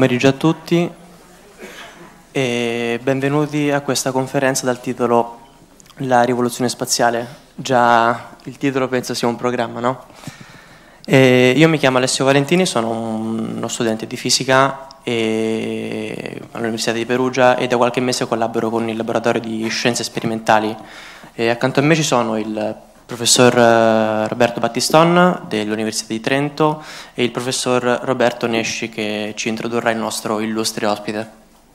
pomeriggio a tutti e benvenuti a questa conferenza dal titolo La rivoluzione spaziale. Già il titolo penso sia un programma, no? Io mi chiamo Alessio Valentini, sono uno studente di fisica all'Università di Perugia e da qualche mese collaboro con il laboratorio di scienze sperimentali. Accanto a me ci sono il professor Roberto Battiston dell'Università di Trento e il professor Roberto Nesci che ci introdurrà il nostro illustre ospite.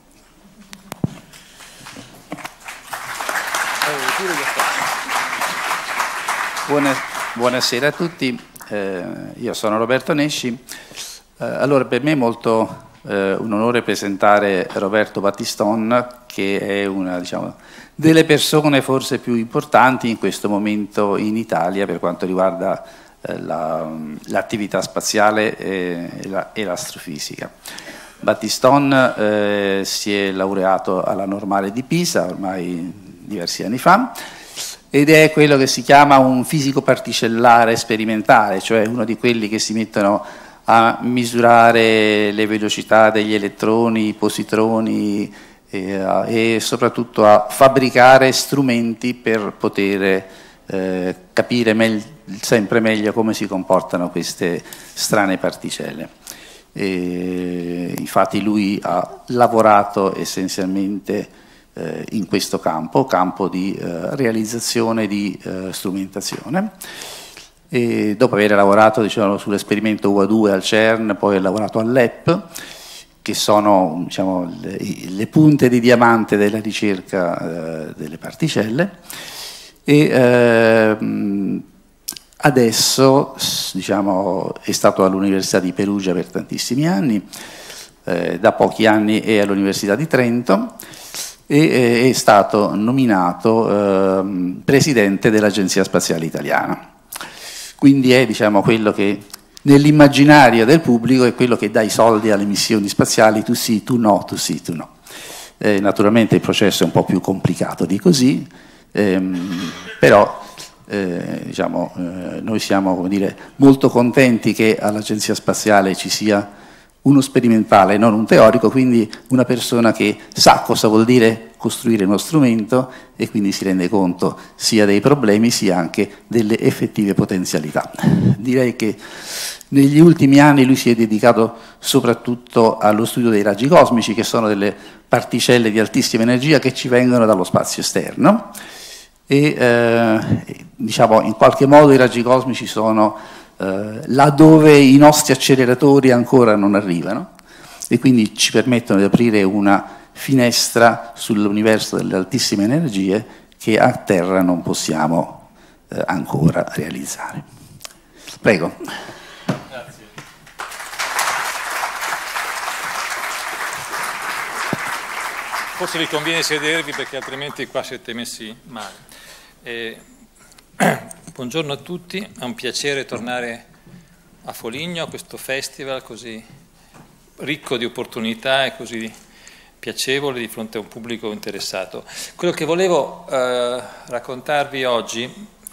Buonasera a tutti, io sono Roberto Nesci. Allora, per me è molto un onore presentare Roberto Battiston, che è una, delle persone forse più importanti in questo momento in Italia per quanto riguarda l'attività spaziale e l'astrofisica. Battiston si è laureato alla Normale di Pisa ormai diversi anni fa ed è quello che si chiama un fisico particellare sperimentale, cioè uno di quelli che si mettono a misurare le velocità degli elettroni, i positroni e soprattutto a fabbricare strumenti per poter capire sempre meglio come si comportano queste strane particelle. Infatti lui ha lavorato essenzialmente in questo campo di realizzazione di strumentazione. E dopo aver lavorato sull'esperimento UA2 al CERN, poi ha lavorato all'EP, che sono le punte di diamante della ricerca delle particelle, e adesso è stato all'Università di Perugia per tantissimi anni, da pochi anni è all'Università di Trento e è stato nominato presidente dell'Agenzia Spaziale Italiana. Quindi è quello che nell'immaginario del pubblico è quello che dà i soldi alle missioni spaziali, tu sì, tu no, tu sì, tu no. Naturalmente il processo è un po' più complicato di così, però noi siamo molto contenti che all'Agenzia Spaziale ci sia uno sperimentale, non un teorico, quindi una persona che sa cosa vuol dire costruire uno strumento e quindi si rende conto sia dei problemi sia anche delle effettive potenzialità. Direi che negli ultimi anni lui si è dedicato soprattutto allo studio dei raggi cosmici, che sono delle particelle di altissima energia che ci vengono dallo spazio esterno e in qualche modo i raggi cosmici sono laddove i nostri acceleratori ancora non arrivano e quindi ci permettono di aprire una finestra sull'universo delle altissime energie che a terra non possiamo ancora realizzare. Prego. Grazie. Forse vi conviene sedervi perché altrimenti qua siete messi male. Buongiorno a tutti, è un piacere tornare a Foligno, a questo festival così ricco di opportunità e così piacevole di fronte a un pubblico interessato. Quello che volevo raccontarvi oggi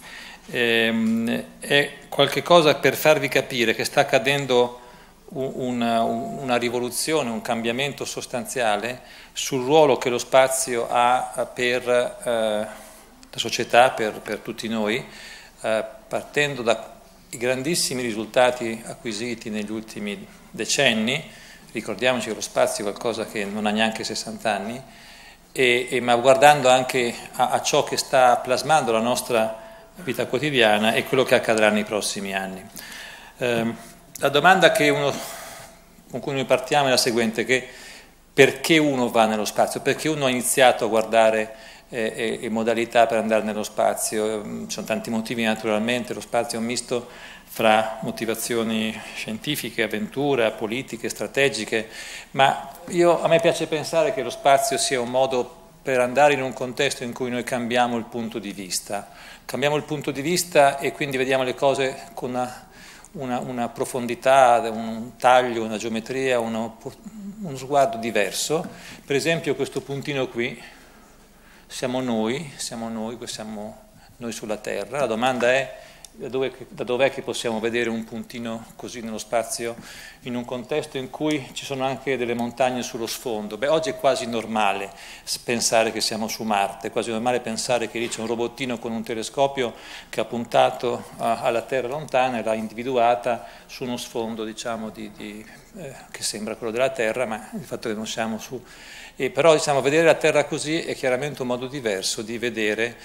è qualche cosa per farvi capire che sta accadendo una rivoluzione, un cambiamento sostanziale sul ruolo che lo spazio ha per la società, per tutti noi, partendo dai grandissimi risultati acquisiti negli ultimi decenni. Ricordiamoci che lo spazio è qualcosa che non ha neanche 60 anni, ma guardando anche a ciò che sta plasmando la nostra vita quotidiana e quello che accadrà nei prossimi anni. La domanda con cui noi partiamo è la seguente, perché uno va nello spazio? Perché uno ha iniziato a guardare modalità per andare nello spazio? Ci sono tanti motivi naturalmente, lo spazio è un misto fra motivazioni scientifiche, avventura, politiche, strategiche, ma a me piace pensare che lo spazio sia un modo per andare in un contesto in cui noi cambiamo il punto di vista. Cambiamo il punto di vista e quindi vediamo le cose con una profondità, un taglio, una geometria, uno sguardo diverso. Per esempio questo puntino qui, siamo noi sulla Terra. La domanda è da dov'è che possiamo vedere un puntino così nello spazio in un contesto in cui ci sono anche delle montagne sullo sfondo? Beh, oggi è quasi normale pensare che siamo su Marte, è quasi normale pensare che lì c'è un robottino con un telescopio che ha puntato alla Terra lontana e l'ha individuata su uno sfondo, diciamo, che sembra quello della Terra, ma il fatto che non siamo su... però diciamo, vedere la Terra così è chiaramente un modo diverso di vedere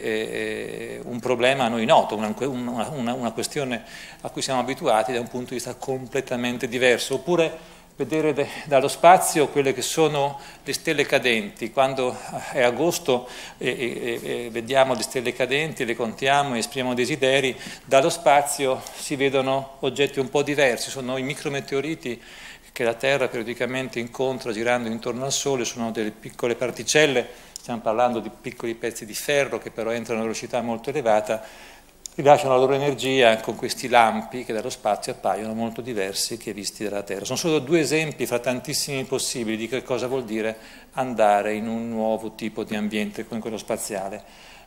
un problema a noi noto, una questione a cui siamo abituati da un punto di vista completamente diverso. Oppure vedere dallo spazio quelle che sono le stelle cadenti. Quando è agosto vediamo le stelle cadenti, le contiamo e esprimiamo desideri, dallo spazio si vedono oggetti un po' diversi, sono i micrometeoriti che la Terra periodicamente incontra girando intorno al Sole, sono delle piccole particelle, stiamo parlando di piccoli pezzi di ferro che però entrano a velocità molto elevata, rilasciano la loro energia con questi lampi che dallo spazio appaiono molto diversi che visti dalla Terra. Sono solo due esempi fra tantissimi possibili di che cosa vuol dire andare in un nuovo tipo di ambiente come quello spaziale.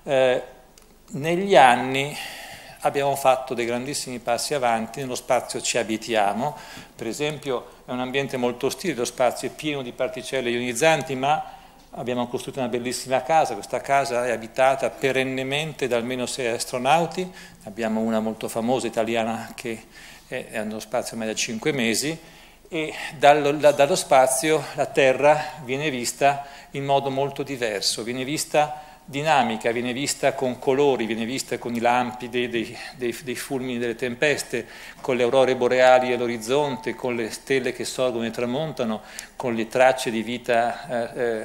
Negli anni abbiamo fatto dei grandissimi passi avanti, nello spazio ci abitiamo, per esempio è un ambiente molto ostile, lo spazio è pieno di particelle ionizzanti, ma abbiamo costruito una bellissima casa, questa casa è abitata perennemente da almeno 6 astronauti, abbiamo una molto famosa italiana che è nello spazio ormai da 5 mesi, e dallo spazio la Terra viene vista in modo molto diverso, viene vista dinamica, viene vista con colori, viene vista con i lampi dei fulmini delle tempeste, con le aurore boreali all'orizzonte, con le stelle che sorgono e tramontano, con le tracce di vita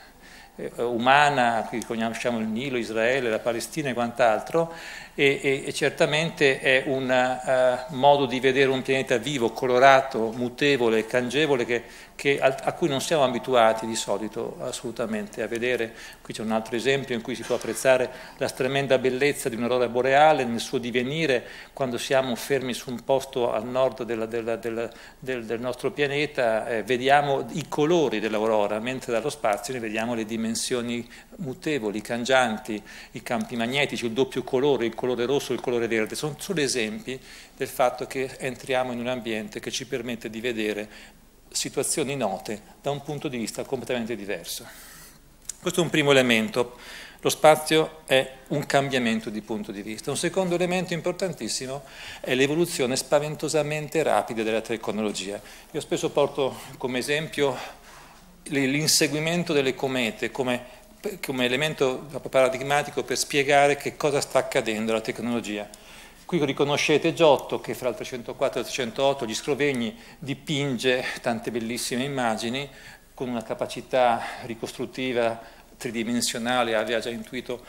umana, qui conosciamo il Nilo, Israele, la Palestina e quant'altro, e certamente è un modo di vedere un pianeta vivo, colorato, mutevole, cangievole, a cui non siamo abituati di solito assolutamente a vedere. Qui c'è un altro esempio in cui si può apprezzare la tremenda bellezza di un'aurora boreale nel suo divenire quando siamo fermi su un posto al nord del nostro pianeta, vediamo i colori dell'aurora, mentre dallo spazio ne vediamo le dimensioni mutevoli, cangianti, i campi magnetici, il doppio colore, il colore rosso e il colore verde. Sono solo esempi del fatto che entriamo in un ambiente che ci permette di vedere situazioni note da un punto di vista completamente diverso. Questo è un primo elemento. Lo spazio è un cambiamento di punto di vista. Un secondo elemento importantissimo è l'evoluzione spaventosamente rapida della tecnologia. Io spesso porto come esempio l'inseguimento delle comete come elemento paradigmatico per spiegare che cosa sta accadendo alla tecnologia. Qui riconoscete Giotto che fra il 304 e il 308 gli sloveni dipinge tante bellissime immagini con una capacità ricostruttiva tridimensionale, aveva già intuito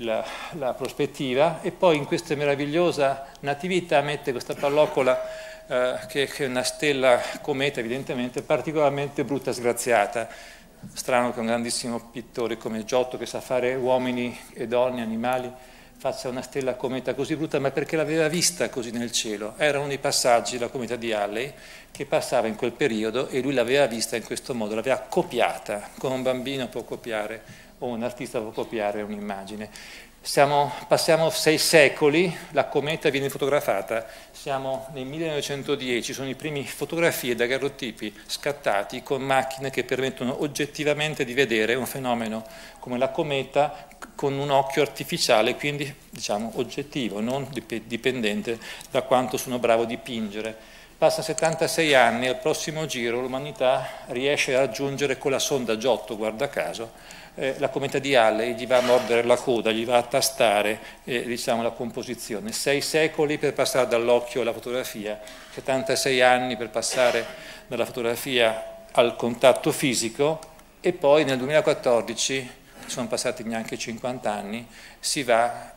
la prospettiva, e poi in questa meravigliosa natività mette questa palloccola che è una stella cometa evidentemente particolarmente brutta e sgraziata. Strano che un grandissimo pittore come Giotto, che sa fare uomini e donne, animali, faccia una stella cometa così brutta, ma perché l'aveva vista così nel cielo. Era uno dei passaggi della cometa di Halley che passava in quel periodo e lui l'aveva vista in questo modo, l'aveva copiata, come un bambino può copiare o un artista può copiare un'immagine. Passiamo 6 secoli, la cometa viene fotografata, siamo nel 1910, sono i primi fotografie da daguerrotipi scattati con macchine che permettono oggettivamente di vedere un fenomeno come la cometa con un occhio artificiale, quindi diciamo oggettivo, non dipendente da quanto sono bravo a dipingere. Passa 76 anni, al prossimo giro l'umanità riesce a raggiungere con la sonda Giotto, guarda caso, la cometa di Halley, gli va a mordere la coda, gli va a tastare diciamo, la composizione. 6 secoli per passare dall'occhio alla fotografia, 76 anni per passare dalla fotografia al contatto fisico, e poi nel 2014, sono passati neanche 50 anni, si va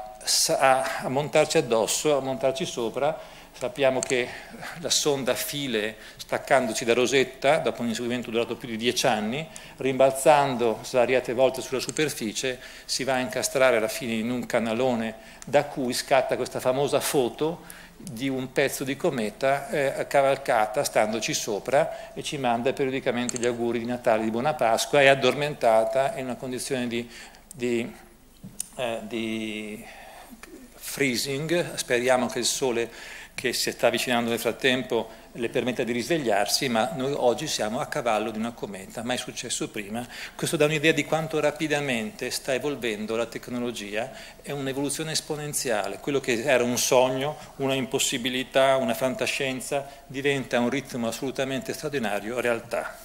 a montarci addosso, a montarci sopra. Sappiamo che la sonda Philae, staccandoci da Rosetta, dopo un inseguimento durato più di 10 anni, rimbalzando svariate volte sulla superficie, si va a incastrare alla fine in un canalone da cui scatta questa famosa foto di un pezzo di cometa cavalcata standoci sopra, e ci manda periodicamente gli auguri di Natale, di Buona Pasqua. È addormentata in una condizione di freezing, speriamo che il sole che si sta avvicinando nel frattempo le permetta di risvegliarsi, ma noi oggi siamo a cavallo di una cometa, mai successo prima. Questo dà un'idea di quanto rapidamente sta evolvendo la tecnologia, è un'evoluzione esponenziale, quello che era un sogno, una impossibilità, una fantascienza, diventa a un ritmo assolutamente straordinario realtà.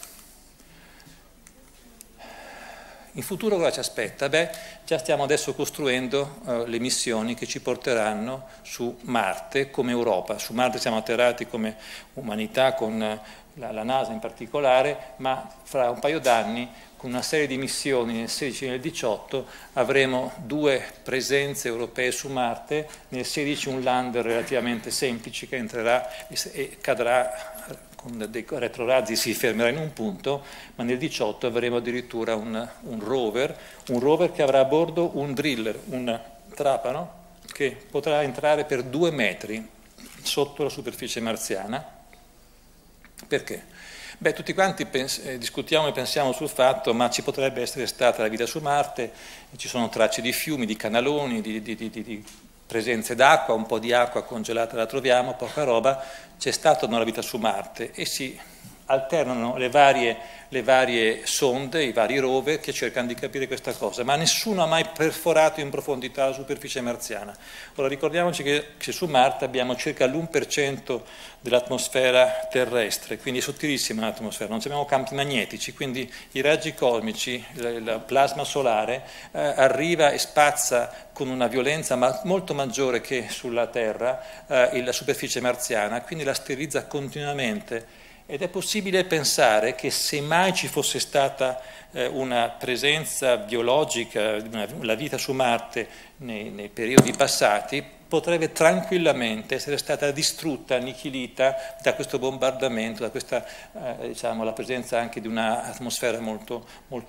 In futuro cosa ci aspetta? Beh, già stiamo adesso costruendo le missioni che ci porteranno su Marte come Europa. Su Marte siamo atterrati come umanità con la NASA in particolare, ma fra un paio d'anni con una serie di missioni nel 16 e nel 18 avremo 2 presenze europee su Marte, nel 16 un lander relativamente semplice che entrerà e cadrà con dei retrorazzi, si fermerà in un punto, ma nel 18 avremo addirittura un rover che avrà a bordo un driller, un trapano, che potrà entrare per 2 metri sotto la superficie marziana. Perché? Beh, tutti quanti discutiamo e pensiamo sul fatto, ma ci potrebbe essere stata la vita su Marte, ci sono tracce di fiumi, di canaloni, di presenze d'acqua, un po' di acqua congelata la troviamo, poca roba, c'è stata una vita su Marte e si alternano le varie sonde, i vari rover che cercano di capire questa cosa, ma nessuno ha mai perforato in profondità la superficie marziana. Ora ricordiamoci che su Marte abbiamo circa l'1% dell'atmosfera terrestre, quindi è sottilissima l'atmosfera, non abbiamo campi magnetici, quindi i raggi cosmici, il plasma solare arriva e spazza con una violenza molto maggiore che sulla Terra la superficie marziana, quindi la sterilizza continuamente. Ed è possibile pensare che se mai ci fosse stata una presenza biologica, la vita su Marte nei periodi passati, potrebbe tranquillamente essere stata distrutta, annichilita da questo bombardamento, da questa la presenza anche di un'atmosfera molto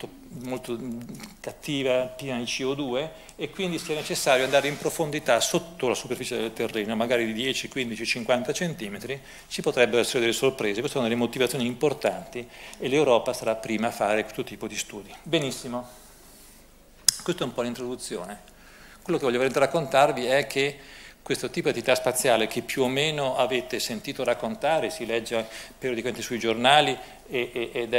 cattiva, piena di CO2, e quindi sia necessario andare in profondità sotto la superficie del terreno, magari di 10, 15, 50 centimetri, ci potrebbero essere delle sorprese. Queste sono delle motivazioni importanti e l'Europa sarà prima a fare questo tipo di studi. Benissimo, questa è un po' l'introduzione. Quello che voglio raccontarvi è che questo tipo di attività spaziale, che più o meno avete sentito raccontare, si legge periodicamente sui giornali ed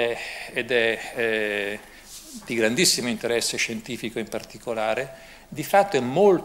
è di grandissimo interesse scientifico in particolare, di fatto è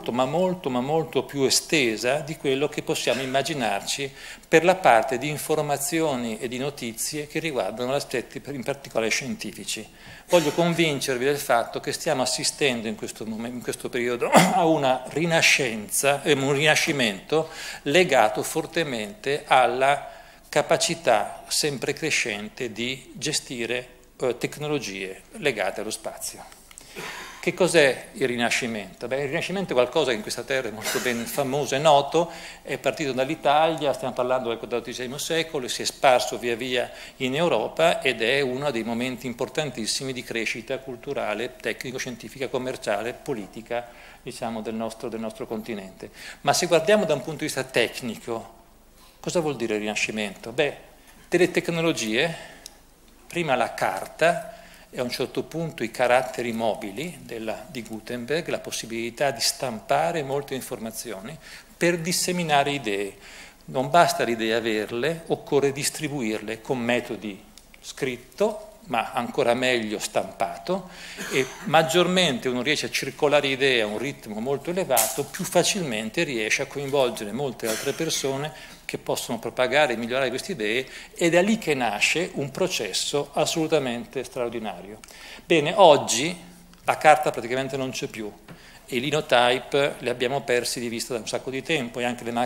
molto più estesa di quello che possiamo immaginarci per la parte di informazioni e di notizie che riguardano aspetti in particolare scientifici. Voglio convincervi del fatto che stiamo assistendo in questo periodo a una rinascenza, un rinascimento legato fortemente alla capacità sempre crescente di gestire tecnologie legate allo spazio. Che cos'è il Rinascimento? Beh, il Rinascimento è qualcosa che in questa terra è molto ben famoso e noto, è partito dall'Italia, stiamo parlando del XIV secolo, si è sparso via via in Europa ed è uno dei momenti importantissimi di crescita culturale, tecnico-scientifica, commerciale, politica, diciamo, del nostro continente. Ma se guardiamo da un punto di vista tecnico, cosa vuol dire il Rinascimento? Beh, delle tecnologie, prima la carta, e a un certo punto i caratteri mobili di Gutenberg, la possibilità di stampare molte informazioni per disseminare idee. Non basta l'idea averle, occorre distribuirle con metodi scritto, ma ancora meglio stampato, e maggiormente uno riesce a circolare idee a un ritmo molto elevato, più facilmente riesce a coinvolgere molte altre persone che possono propagare e migliorare queste idee, ed è lì che nasce un processo assolutamente straordinario. Bene, oggi la carta praticamente non c'è più, e i linotype li abbiamo persi di vista da un sacco di tempo, e anche le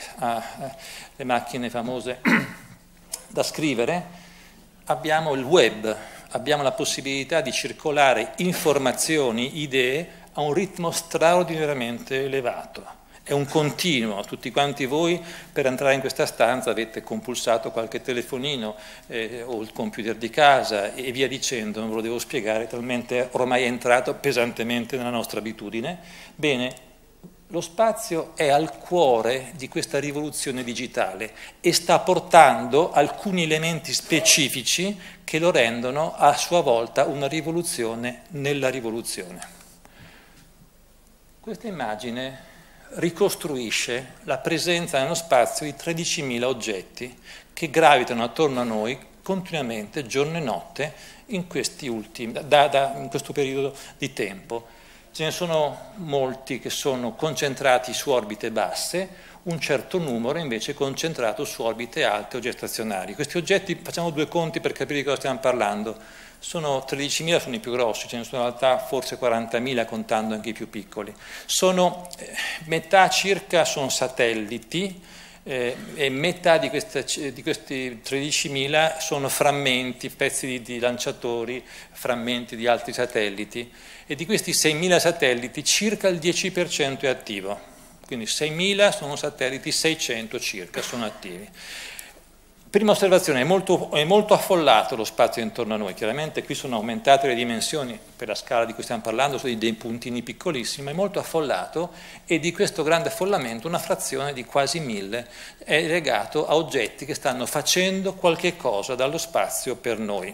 macchine famose da scrivere. Abbiamo il web, abbiamo la possibilità di circolare informazioni, idee a un ritmo straordinariamente elevato. È un continuo, tutti quanti voi per entrare in questa stanza avete compulsato qualche telefonino o il computer di casa e via dicendo, non ve lo devo spiegare, talmente ormai è entrato pesantemente nella nostra abitudine. Bene, lo spazio è al cuore di questa rivoluzione digitale e sta portando alcuni elementi specifici che lo rendono a sua volta una rivoluzione nella rivoluzione. Questa immagine ricostruisce la presenza nello spazio di 13.000 oggetti che gravitano attorno a noi continuamente, giorno e notte, in questo periodo di tempo. Ce ne sono molti che sono concentrati su orbite basse, un certo numero invece concentrato su orbite alte o gestazionari. Questi oggetti, facciamo due conti per capire di cosa stiamo parlando, sono 13.000, sono i più grossi, ce ne sono in realtà forse 40.000 contando anche i più piccoli. Metà circa sono satelliti e metà di questi 13.000 sono frammenti, pezzi di lanciatori, frammenti di altri satelliti, e di questi 6.000 satelliti circa il 10% è attivo. Quindi 6.000 sono satelliti, 600 circa sono attivi. Prima osservazione, è molto affollato lo spazio intorno a noi, chiaramente qui sono aumentate le dimensioni per la scala di cui stiamo parlando, sono dei puntini piccolissimi, è molto affollato, e di questo grande affollamento una frazione di quasi 1.000 è legato a oggetti che stanno facendo qualche cosa dallo spazio per noi.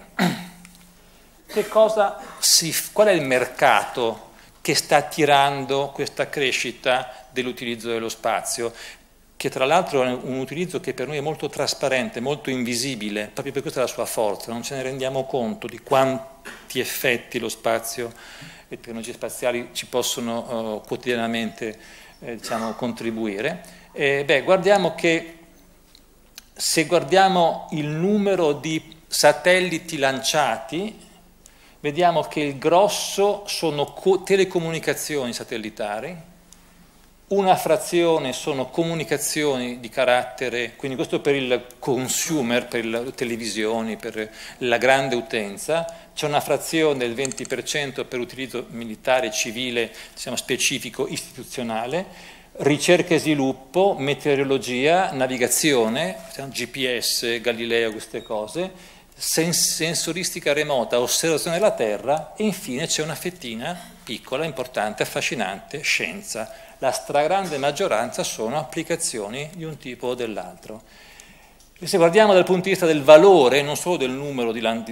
Qual è il mercato che sta attirando questa crescita dell'utilizzo dello spazio, che tra l'altro è un utilizzo che per noi è molto trasparente, molto invisibile, proprio per questa è la sua forza, non ce ne rendiamo conto di quanti effetti lo spazio e le tecnologie spaziali ci possono quotidianamente contribuire. Guardiamo che se guardiamo il numero di satelliti lanciati, vediamo che il grosso sono telecomunicazioni satellitari, una frazione sono comunicazioni di carattere, quindi questo per il consumer, per le televisioni, per la grande utenza, c'è una frazione del 20% per utilizzo militare, civile, specifico, istituzionale, ricerca e sviluppo, meteorologia, navigazione, GPS, Galileo, queste cose, sensoristica remota, osservazione della Terra, e infine c'è una fettina piccola, importante, affascinante, scienza. La stragrande maggioranza sono applicazioni di un tipo o dell'altro. Se guardiamo dal punto di vista del valore, non solo del numero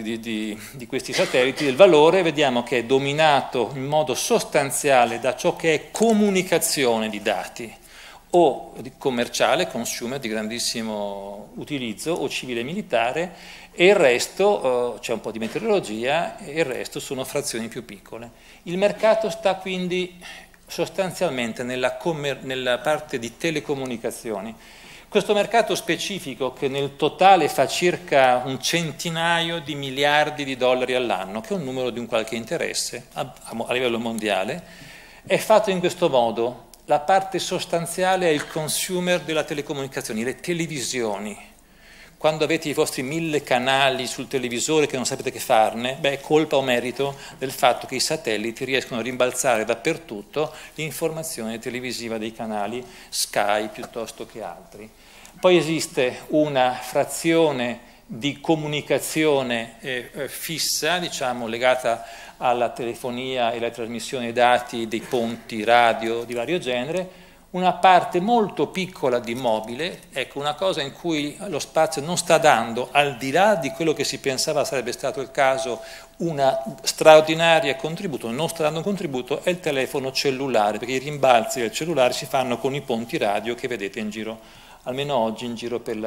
di questi satelliti, del valore, vediamo che è dominato in modo sostanziale da ciò che è comunicazione di dati, o commerciale, consumer di grandissimo utilizzo, o civile e militare, e il resto, c'è un po' di meteorologia, e il resto sono frazioni più piccole. Il mercato sta quindi sostanzialmente nella parte di telecomunicazioni. Questo mercato specifico, che nel totale fa circa un centinaio di miliardi di dollari all'anno, che è un numero di un qualche interesse a livello mondiale, è fatto in questo modo. La parte sostanziale è il consumer della telecomunicazione, le televisioni. Quando avete i vostri 1000 canali sul televisore che non sapete che farne, è colpa o merito del fatto che i satelliti riescono a rimbalzare dappertutto l'informazione televisiva dei canali Sky piuttosto che altri. Poi esiste una frazione di comunicazione fissa, legata alla telefonia e alla trasmissione dei dati dei ponti radio di vario genere, una parte molto piccola di mobile, ecco, una cosa in cui lo spazio non sta dando, al di là di quello che si pensava sarebbe stato il caso, una straordinaria contributo, non sta dando un contributo, è il telefono cellulare, perché i rimbalzi del cellulare si fanno con i ponti radio che vedete in giro, almeno oggi in giro per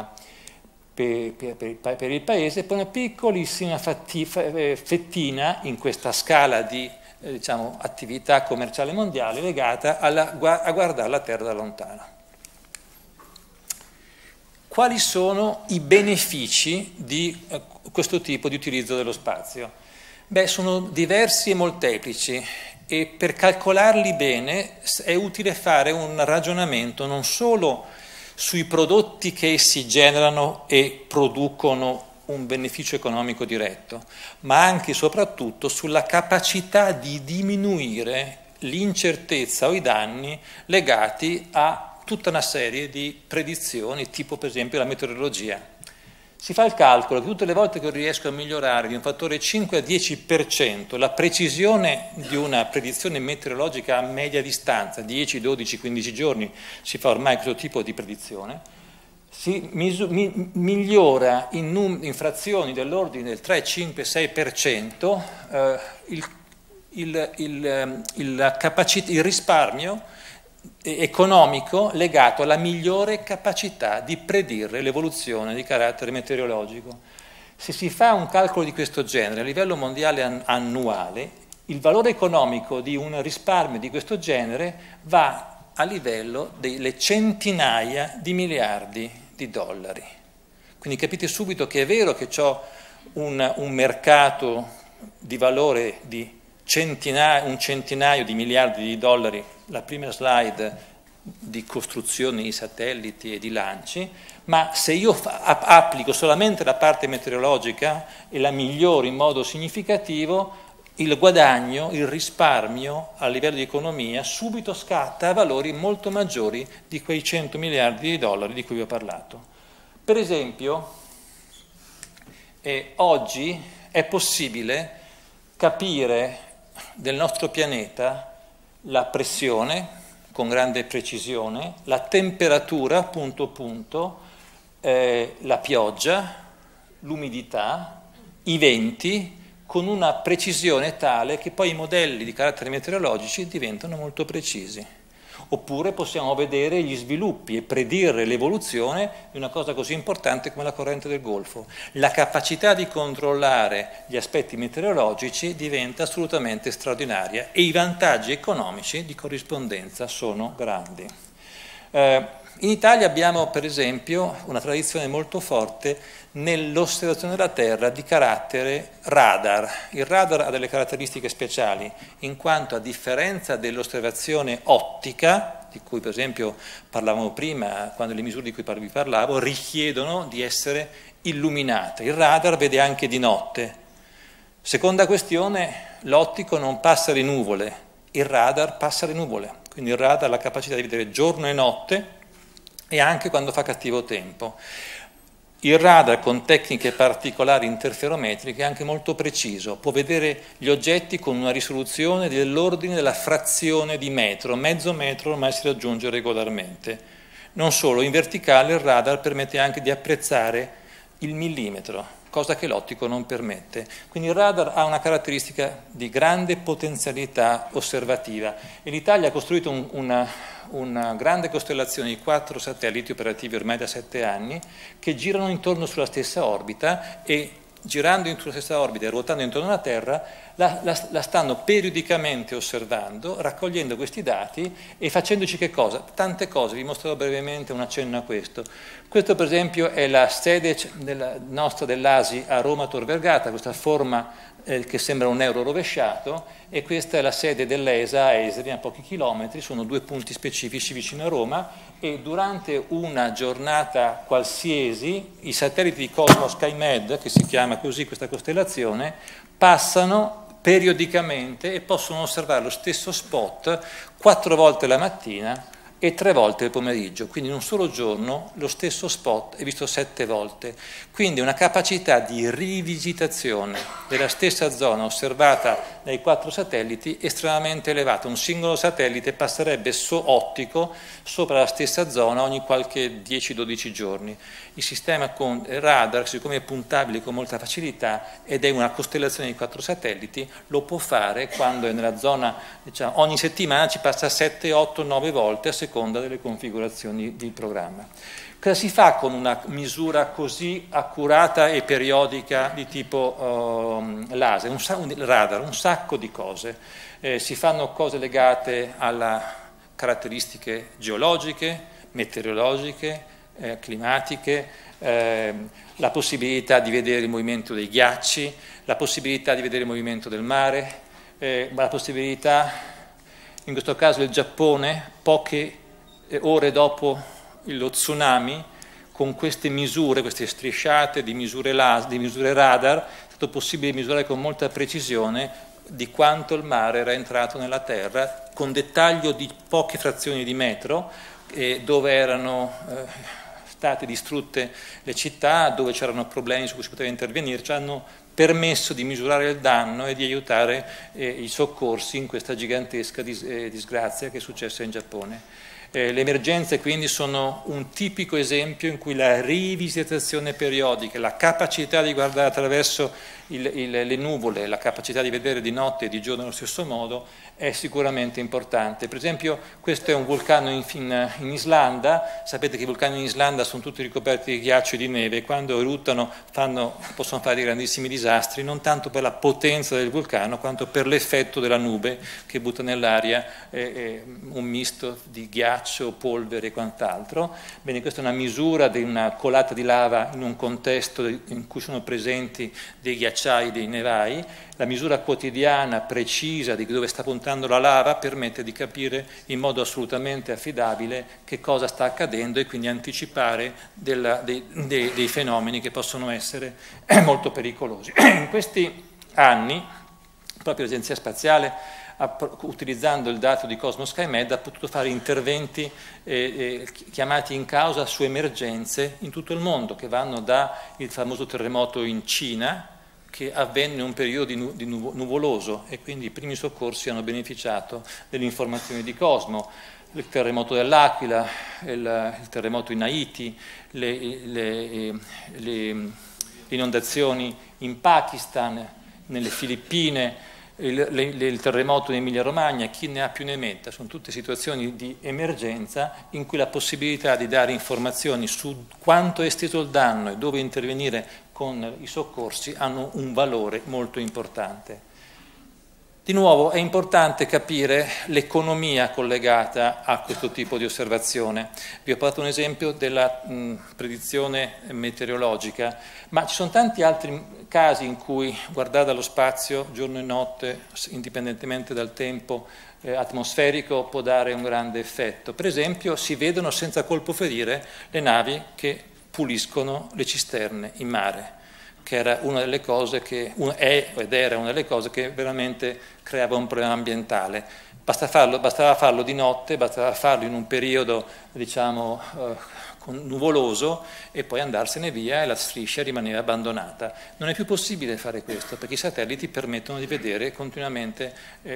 il paese, poi una piccolissima fettina in questa scala di attività commerciale mondiale legata a guardare la Terra da lontano. Quali sono i benefici di questo tipo di utilizzo dello spazio? Sono diversi e molteplici, e per calcolarli bene è utile fare un ragionamento non solo sui prodotti che essi generano e producono un beneficio economico diretto, ma anche e soprattutto sulla capacità di diminuire l'incertezza o i danni legati a tutta una serie di predizioni, tipo per esempio la meteorologia. Si fa il calcolo che tutte le volte che riesco a migliorare di un fattore 5 a 10% la precisione di una predizione meteorologica a media distanza, 10, 12, 15 giorni, si fa ormai questo tipo di predizione, si migliora in frazioni dell'ordine del 3, 5, 6% il risparmio economico legato alla migliore capacità di predire l'evoluzione di carattere meteorologico. Se si fa un calcolo di questo genere a livello mondiale annuale, il valore economico di un risparmio di questo genere va a livello delle centinaia di miliardi di dollari. Quindi capite subito che è vero che ho un mercato di valore di un centinaio di miliardi di dollari, la prima slide di costruzione di satelliti e di lanci, ma se io applico solamente la parte meteorologica e la miglioro in modo significativo, il guadagno, il risparmio a livello di economia subito scatta a valori molto maggiori di quei 100 miliardi di dollari di cui vi ho parlato. Per esempio, oggi è possibile capire del nostro pianeta la pressione con grande precisione, la temperatura punto punto, la pioggia, l'umidità, i venti, con una precisione tale che poi i modelli di carattere meteorologici diventano molto precisi. Oppure possiamo vedere gli sviluppi e predire l'evoluzione di una cosa così importante come la corrente del Golfo. La capacità di controllare gli aspetti meteorologici diventa assolutamente straordinaria e i vantaggi economici di corrispondenza sono grandi. In Italia abbiamo per esempio una tradizione molto forte nell'osservazione della Terra di carattere radar. Il radar ha delle caratteristiche speciali in quanto, a differenza dell'osservazione ottica, di cui per esempio parlavamo prima, quando le misure di cui vi parlavo richiedono di essere illuminate. Il radar vede anche di notte. Seconda questione, l'ottico non passa le nuvole, il radar passa le nuvole, quindi il radar ha la capacità di vedere giorno e notte e anche quando fa cattivo tempo. Il radar con tecniche particolari interferometriche è anche molto preciso, può vedere gli oggetti con una risoluzione dell'ordine della frazione di metro, mezzo metro ormai si raggiunge regolarmente. Non solo, in verticale il radar permette anche di apprezzare il millimetro, cosa che l'ottico non permette. Quindi il radar ha una caratteristica di grande potenzialità osservativa e l'Italia ha costruito una grande costellazione di 4 satelliti operativi ormai da 7 anni che girano intorno sulla stessa orbita e girando sulla stessa orbita e ruotando intorno alla Terra la stanno periodicamente osservando, raccogliendo questi dati e facendoci che cosa? Tante cose, vi mostrerò brevemente un accenno a questo. Questo per esempio è la sede nostra dell'ASI a Roma Tor Vergata, questa forma che sembra un euro rovesciato, e questa è la sede dell'ESA a Esri, a pochi chilometri, sono 2 punti specifici vicino a Roma, e durante una giornata qualsiasi i satelliti di Cosmos SkyMed, che si chiama così questa costellazione, passano periodicamente e possono osservare lo stesso spot 4 volte la mattina e 3 volte il pomeriggio, quindi in un solo giorno lo stesso spot è visto 7 volte, quindi una capacità di rivisitazione della stessa zona osservata dai 4 satelliti estremamente elevata. Un singolo satellite passerebbe ottico sopra la stessa zona ogni qualche 10-12 giorni. Il sistema con radar, siccome è puntabile con molta facilità ed è una costellazione di 4 satelliti, lo può fare quando è nella zona, diciamo, ogni settimana ci passa 7, 8, 9 volte a seconda delle configurazioni di programma. Cosa si fa con una misura così accurata e periodica di tipo laser, radar? Un sacco di cose. Si fanno cose legate alle caratteristiche geologiche, meteorologiche, climatiche, la possibilità di vedere il movimento dei ghiacci, la possibilità di vedere il movimento del mare, la possibilità, in questo caso il Giappone, poche ore dopo lo tsunami, con queste misure, queste strisciate di misure radar, è stato possibile misurare con molta precisione di quanto il mare era entrato nella terra, con dettaglio di poche frazioni di metro, dove erano state distrutte le città, dove c'erano problemi su cui si poteva intervenire, ci hanno permesso di misurare il danno e di aiutare i soccorsi in questa gigantesca disgrazia che è successa in Giappone. Le emergenze quindi sono un tipico esempio in cui la rivisitazione periodica, la capacità di guardare attraverso le nuvole, la capacità di vedere di notte e di giorno allo stesso modo è sicuramente importante. Per esempio questo è un vulcano in Islanda, sapete che i vulcani in Islanda sono tutti ricoperti di ghiaccio e di neve, quando eruttano possono fare dei grandissimi disastri, non tanto per la potenza del vulcano quanto per l'effetto della nube che butta nell'aria un misto di ghiaccio, polvere e quant'altro. Bene, questa è una misura di una colata di lava in un contesto in cui sono presenti dei ghiacciai, dei nevai. La misura quotidiana, precisa di dove sta puntando la lava permette di capire in modo assolutamente affidabile che cosa sta accadendo e quindi anticipare dei fenomeni che possono essere molto pericolosi. In questi anni, proprio l'Agenzia Spaziale, utilizzando il dato di Cosmos SkyMed, ha potuto fare interventi chiamati in causa su emergenze in tutto il mondo, che vanno dal famoso terremoto in Cina, che avvenne in un periodo nuvoloso e quindi i primi soccorsi hanno beneficiato delle informazioni di Cosmo, il terremoto dell'Aquila, il terremoto in Haiti, le inondazioni in Pakistan, nelle Filippine, il terremoto in Emilia Romagna, chi ne ha più ne metta, sono tutte situazioni di emergenza in cui la possibilità di dare informazioni su quanto è esteso il danno e dove intervenire con i soccorsi hanno un valore molto importante. Di nuovo è importante capire l'economia collegata a questo tipo di osservazione. Vi ho portato un esempio della predizione meteorologica, ma ci sono tanti altri casi in cui guardare dallo spazio giorno e notte, indipendentemente dal tempo atmosferico, può dare un grande effetto. Per esempio si vedono senza colpo ferire le navi che puliscono le cisterne in mare, che era una delle cose che era una delle cose che veramente creava un problema ambientale. Bastava farlo di notte, bastava farlo in un periodo, diciamo, nuvoloso e poi andarsene via e la striscia rimaneva abbandonata. Non è più possibile fare questo perché i satelliti permettono di vedere continuamente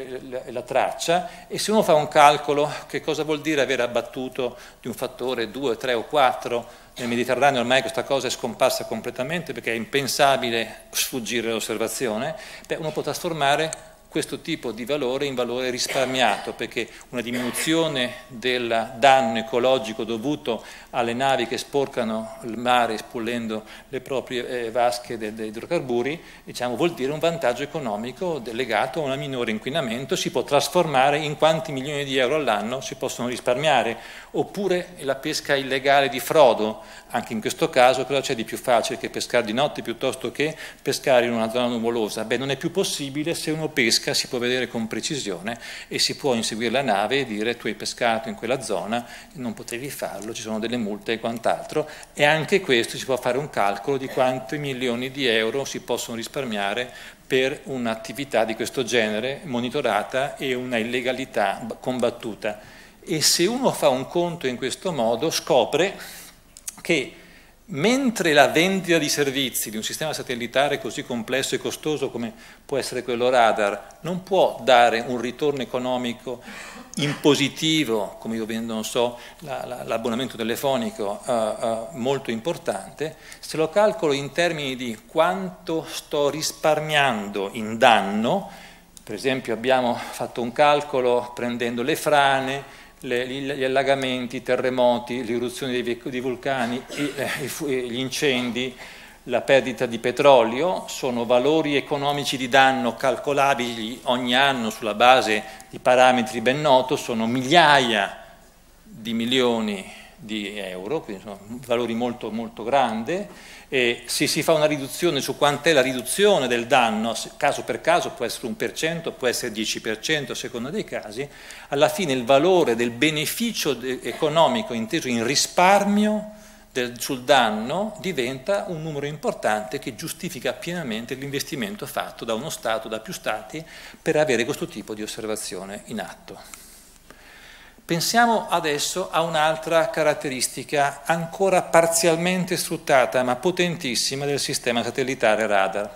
la traccia e se uno fa un calcolo, che cosa vuol dire avere abbattuto di un fattore 2, 3 o 4, nel Mediterraneo ormai questa cosa è scomparsa completamente perché è impensabile sfuggire all'osservazione, uno può trasformare questo tipo di valore in valore risparmiato, perché una diminuzione del danno ecologico dovuto alle navi che sporcano il mare espullendo le proprie vasche di idrocarburi, diciamo, vuol dire un vantaggio economico legato a un minore inquinamento, si può trasformare in quanti milioni di euro all'anno si possono risparmiare, oppure la pesca illegale di frodo, anche in questo caso cosa c'è di più facile che pescare di notte piuttosto che pescare in una zona nuvolosa? Beh, non è più possibile, se uno pesca si può vedere con precisione e si può inseguire la nave e dire tu hai pescato in quella zona, non potevi farlo, ci sono delle multe e quant'altro, e anche questo si può fare un calcolo di quanti milioni di euro si possono risparmiare per un'attività di questo genere monitorata e una illegalità combattuta. E se uno fa un conto in questo modo scopre che mentre la vendita di servizi di un sistema satellitare così complesso e costoso come può essere quello radar non può dare un ritorno economico in positivo, come io vendo, non so, l'abbonamento telefonico molto importante, se lo calcolo in termini di quanto sto risparmiando in danno, per esempio abbiamo fatto un calcolo prendendo le frane, gli allagamenti, i terremoti, l'eruzione dei vulcani, gli incendi, la perdita di petrolio, sono valori economici di danno calcolabili ogni anno sulla base di parametri ben noti, sono migliaia di milioni di euro, quindi sono valori molto, molto grandi. E se si fa una riduzione su quant'è la riduzione del danno, caso per caso può essere 1%, può essere 10% a seconda dei casi, alla fine il valore del beneficio economico inteso in risparmio sul danno diventa un numero importante che giustifica pienamente l'investimento fatto da uno Stato, da più Stati, per avere questo tipo di osservazione in atto. Pensiamo adesso a un'altra caratteristica ancora parzialmente sfruttata ma potentissima del sistema satellitare radar.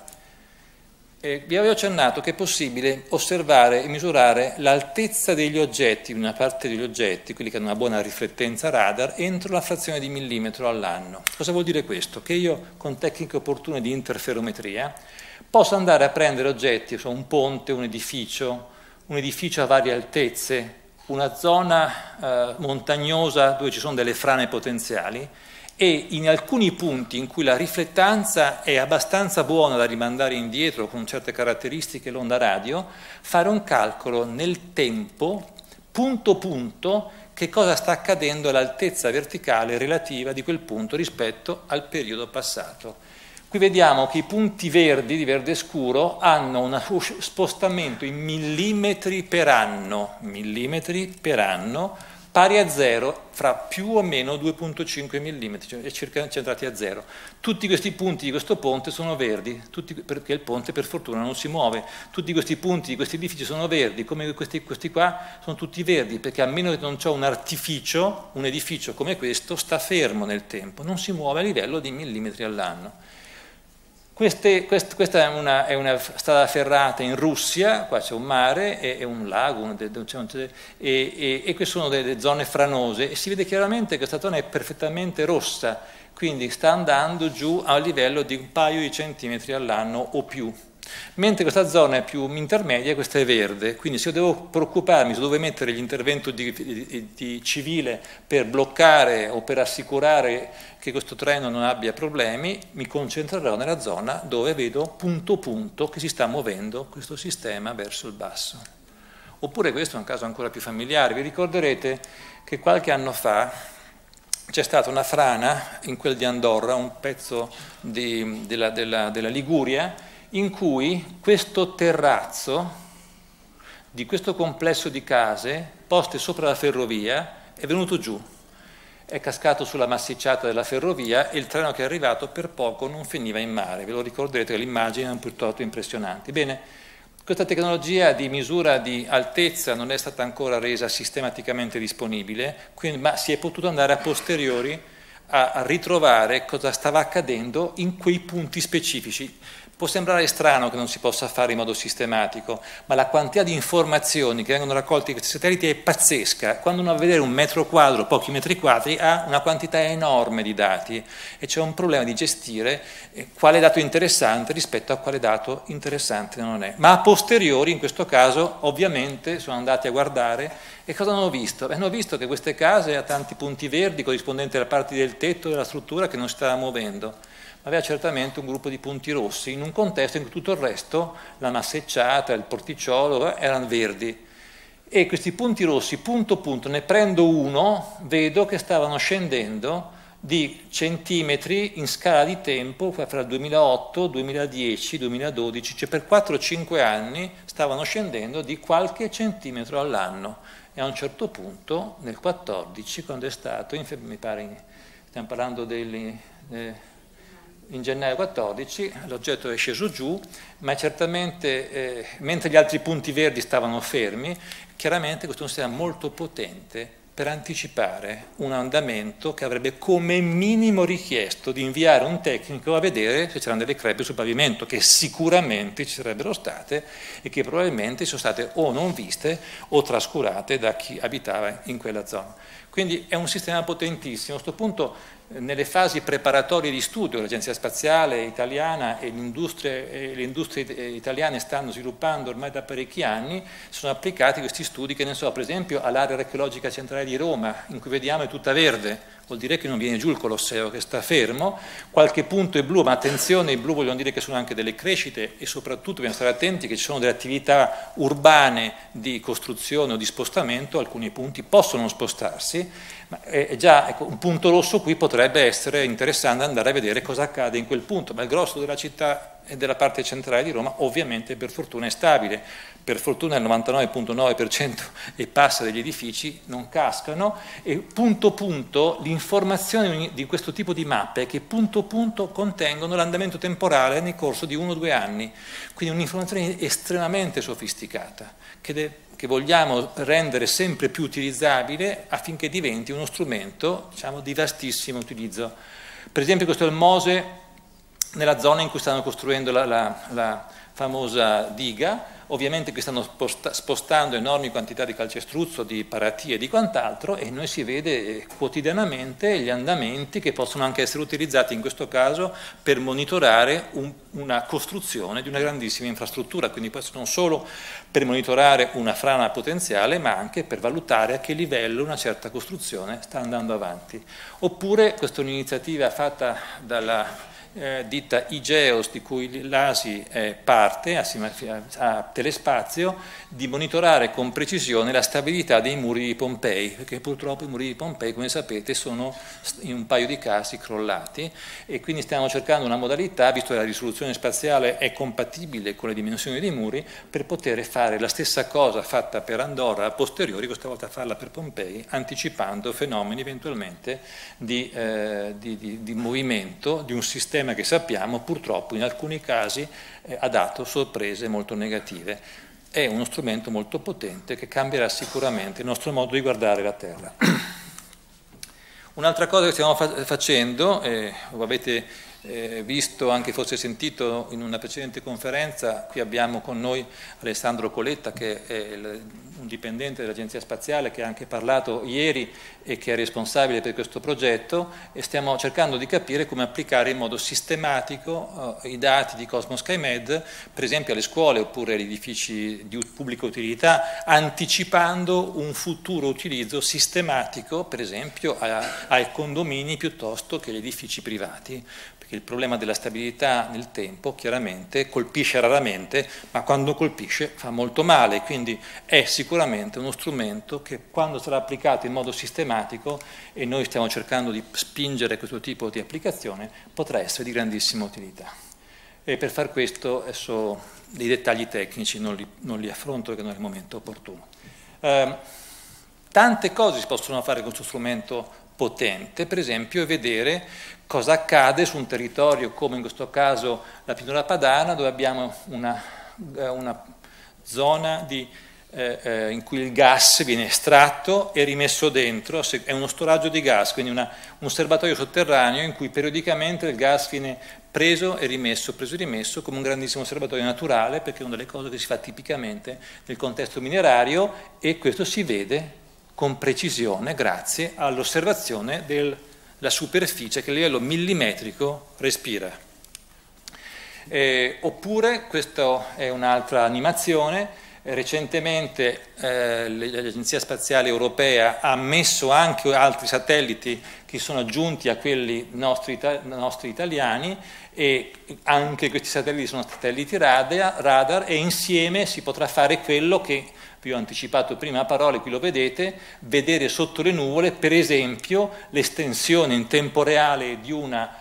Vi avevo accennato che è possibile osservare e misurare l'altezza degli oggetti, una parte degli oggetti, quelli che hanno una buona riflettenza radar, entro la frazione di millimetro all'anno. Cosa vuol dire questo? Che io con tecniche opportune di interferometria posso andare a prendere oggetti, cioè un ponte, un edificio a varie altezze, una zona montagnosa dove ci sono delle frane potenziali, e in alcuni punti in cui la riflettanza è abbastanza buona da rimandare indietro con certe caratteristiche l'onda radio, fare un calcolo nel tempo, punto punto, che cosa sta accadendo all'altezza verticale relativa di quel punto rispetto al periodo passato. Qui vediamo che i punti verdi, di verde scuro, hanno uno spostamento in millimetri per anno, pari a 0 fra più o meno 2,5 mm, cioè circa centrati a 0. Tutti questi punti di questo ponte sono verdi, perché il ponte per fortuna non si muove. Tutti questi punti di questi edifici sono verdi, come questi qua sono tutti verdi, perché a meno che non c'è un artificio, un edificio come questo sta fermo nel tempo, non si muove a livello di millimetri all'anno. Questa è una strada ferrata in Russia, qua c'è un mare e un lago, e queste sono delle zone franose, e si vede chiaramente che questa zona è perfettamente rossa, quindi sta andando giù a livello di un paio di centimetri all'anno o più. Mentre questa zona è più intermedia, questa è verde, quindi se io devo preoccuparmi su dove mettere l'intervento di civile per bloccare o per assicurare che questo treno non abbia problemi, mi concentrerò nella zona dove vedo punto punto che si sta muovendo questo sistema verso il basso. Oppure questo è un caso ancora più familiare, vi ricorderete che qualche anno fa c'è stata una frana in quel di Andorra, un pezzo della Liguria, in cui questo terrazzo di questo complesso di case poste sopra la ferrovia è venuto giù, è cascato sulla massicciata della ferrovia e il treno che è arrivato per poco non finiva in mare. Ve lo ricorderete che le immagini erano piuttosto impressionanti. Bene, questa tecnologia di misura di altezza non è stata ancora resa sistematicamente disponibile, ma si è potuto andare a posteriori a ritrovare cosa stava accadendo in quei punti specifici. Può sembrare strano che non si possa fare in modo sistematico, ma la quantità di informazioni che vengono raccolte da questi satelliti è pazzesca. Quando uno va a vedere un metro quadro, pochi metri quadri, ha una quantità enorme di dati e c'è un problema di gestire quale dato è interessante rispetto a quale dato interessante non è. Ma a posteriori, in questo caso, ovviamente sono andati a guardare e cosa hanno visto? Hanno visto che queste case hanno tanti punti verdi corrispondenti alle parti del tetto e della struttura che non si stava muovendo. Aveva certamente un gruppo di punti rossi in un contesto in cui tutto il resto, la massicciata, il porticciolo, erano verdi. E questi punti rossi, punto punto, ne prendo uno, vedo che stavano scendendo di centimetri in scala di tempo fra il 2008, 2010, 2012, cioè per 4-5 anni stavano scendendo di qualche centimetro all'anno. E a un certo punto, nel 2014, quando è stato, mi pare, stiamo parlando in gennaio 14, l'oggetto è sceso giù, ma certamente, mentre gli altri punti verdi stavano fermi, chiaramente questo è un sistema molto potente per anticipare un andamento che avrebbe come minimo richiesto di inviare un tecnico a vedere se c'erano delle crepe sul pavimento, che sicuramente ci sarebbero state e che probabilmente sono state o non viste o trascurate da chi abitava in quella zona. Quindi è un sistema potentissimo. A questo punto, nelle fasi preparatorie di studio, l'Agenzia Spaziale Italiana e le industrie italiane stanno sviluppando ormai da parecchi anni, sono applicati questi studi, che ne so, per esempio all'area archeologica centrale di Roma, in cui vediamo è tutta verde, vuol dire che non viene giù il Colosseo, che sta fermo, qualche punto è blu, ma attenzione, i blu vogliono dire che sono anche delle crescite e soprattutto dobbiamo stare attenti che ci sono delle attività urbane di costruzione o di spostamento, alcuni punti possono spostarsi, ma già ecco, un punto rosso qui potrebbe essere interessante andare a vedere cosa accade in quel punto, ma il grosso della città e della parte centrale di Roma ovviamente per fortuna è stabile, per fortuna il 99,9% e passa degli edifici non cascano, e punto punto l'informazione di questo tipo di mappe è che punto punto contengono l'andamento temporale nel corso di 1 o 2 anni, quindi un'informazione estremamente sofisticata che vogliamo rendere sempre più utilizzabile affinché diventi uno strumento, diciamo, di vastissimo utilizzo. Per esempio questo è il Mose nella zona in cui stanno costruendo la famosa diga, ovviamente qui stanno spostando enormi quantità di calcestruzzo, di paratie e di quant'altro, e noi si vede quotidianamente gli andamenti che possono anche essere utilizzati in questo caso per monitorare una costruzione di una grandissima infrastruttura, quindi può essere non solo per monitorare una frana potenziale, ma anche per valutare a che livello una certa costruzione sta andando avanti. Oppure questa è un'iniziativa fatta dalla ditta IGEOS, di cui l'ASI è parte, assieme a Telespazio, di monitorare con precisione la stabilità dei muri di Pompei, perché purtroppo i muri di Pompei, come sapete, sono in un paio di casi crollati, e quindi stiamo cercando una modalità, visto che la risoluzione spaziale è compatibile con le dimensioni dei muri, per poter fare la stessa cosa fatta per Andorra a posteriori, questa volta farla per Pompei, anticipando fenomeni eventualmente di movimento di un sistema che sappiamo purtroppo in alcuni casi ha dato sorprese molto negative. È uno strumento molto potente che cambierà sicuramente il nostro modo di guardare la Terra. Un'altra cosa che stiamo facendo, lo avete visto, anche forse sentito in una precedente conferenza, qui abbiamo con noi Alessandro Coletta, che è un dipendente dell'Agenzia Spaziale, che ha anche parlato ieri e che è responsabile per questo progetto, e stiamo cercando di capire come applicare in modo sistematico i dati di Cosmo SkyMed, per esempio alle scuole oppure agli edifici di pubblica utilità, anticipando un futuro utilizzo sistematico, per esempio ai condomini piuttosto che agli edifici privati, perché il problema della stabilità nel tempo chiaramente colpisce raramente, ma quando colpisce fa molto male, quindi è sicuramente uno strumento che quando sarà applicato in modo sistematico, e noi stiamo cercando di spingere questo tipo di applicazione, potrà essere di grandissima utilità. E per far questo adesso dei dettagli tecnici non li affronto perché non è il momento opportuno. Tante cose si possono fare con questo strumento potente, per esempio vedere cosa accade su un territorio come in questo caso la pianura padana, dove abbiamo una zona in cui il gas viene estratto e rimesso dentro, è uno storaggio di gas, quindi un serbatoio sotterraneo in cui periodicamente il gas viene preso e rimesso come un grandissimo serbatoio naturale, perché è una delle cose che si fa tipicamente nel contesto minerario, e questo si vede con precisione grazie all'osservazione della superficie che a livello millimetrico respira. Oppure, questa è un'altra animazione, recentemente l'Agenzia Spaziale Europea ha messo anche altri satelliti che sono aggiunti a quelli nostri italiani, e anche questi satelliti sono satelliti radar, e insieme si potrà fare quello che vi ho anticipato prima a parole, qui lo vedete, vedere sotto le nuvole, per esempio, l'estensione in tempo reale di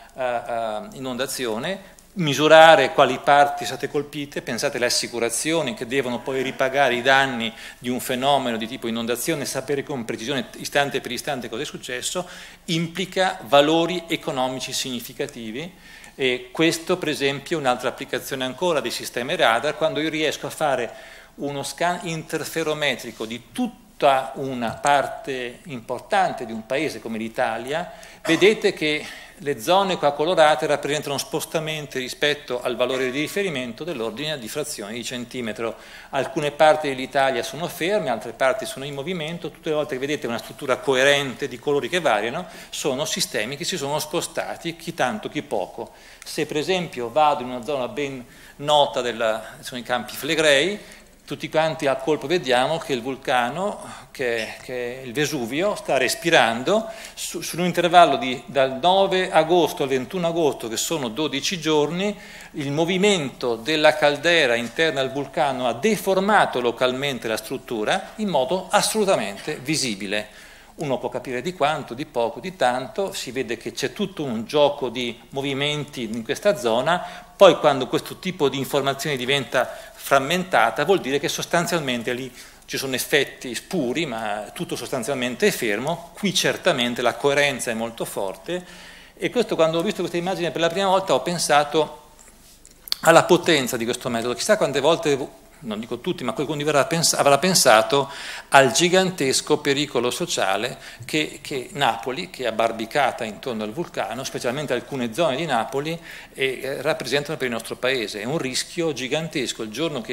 una inondazione, misurare quali parti sono state colpite. Pensate alle assicurazioni che devono poi ripagare i danni di un fenomeno di tipo inondazione, sapere con precisione istante per istante cosa è successo, implica valori economici significativi. E questo, per esempio, è un'altra applicazione ancora dei sistemi radar, quando io riesco a fare uno scan interferometrico di tutta una parte importante di un paese come l'Italia, vedete che le zone qua colorate rappresentano spostamenti rispetto al valore di riferimento dell'ordine di frazioni di centimetro. Alcune parti dell'Italia sono ferme, altre parti sono in movimento. Tutte le volte che vedete una struttura coerente di colori che variano, sono sistemi che si sono spostati, chi tanto chi poco. Se per esempio vado in una zona ben nota, sono i Campi Flegrei, tutti quanti a colpo vediamo che il vulcano, che è il Vesuvio, sta respirando su un intervallo dal 9 agosto al 21 agosto, che sono 12 giorni, il movimento della caldera interna al vulcano ha deformato localmente la struttura in modo assolutamente visibile. Uno può capire di quanto, di poco, di tanto, si vede che c'è tutto un gioco di movimenti in questa zona. Poi quando questo tipo di informazione diventa frammentata, vuol dire che sostanzialmente lì ci sono effetti spuri, ma tutto sostanzialmente è fermo. Qui certamente la coerenza è molto forte, e questo, quando ho visto questa immagine per la prima volta, ho pensato alla potenza di questo metodo. Chissà quante volte, non dico tutti, ma qualcuno avrà pensato al gigantesco pericolo sociale che Napoli, che è abbarbicata intorno al vulcano, specialmente alcune zone di Napoli, rappresentano per il nostro paese. È un rischio gigantesco. Il giorno che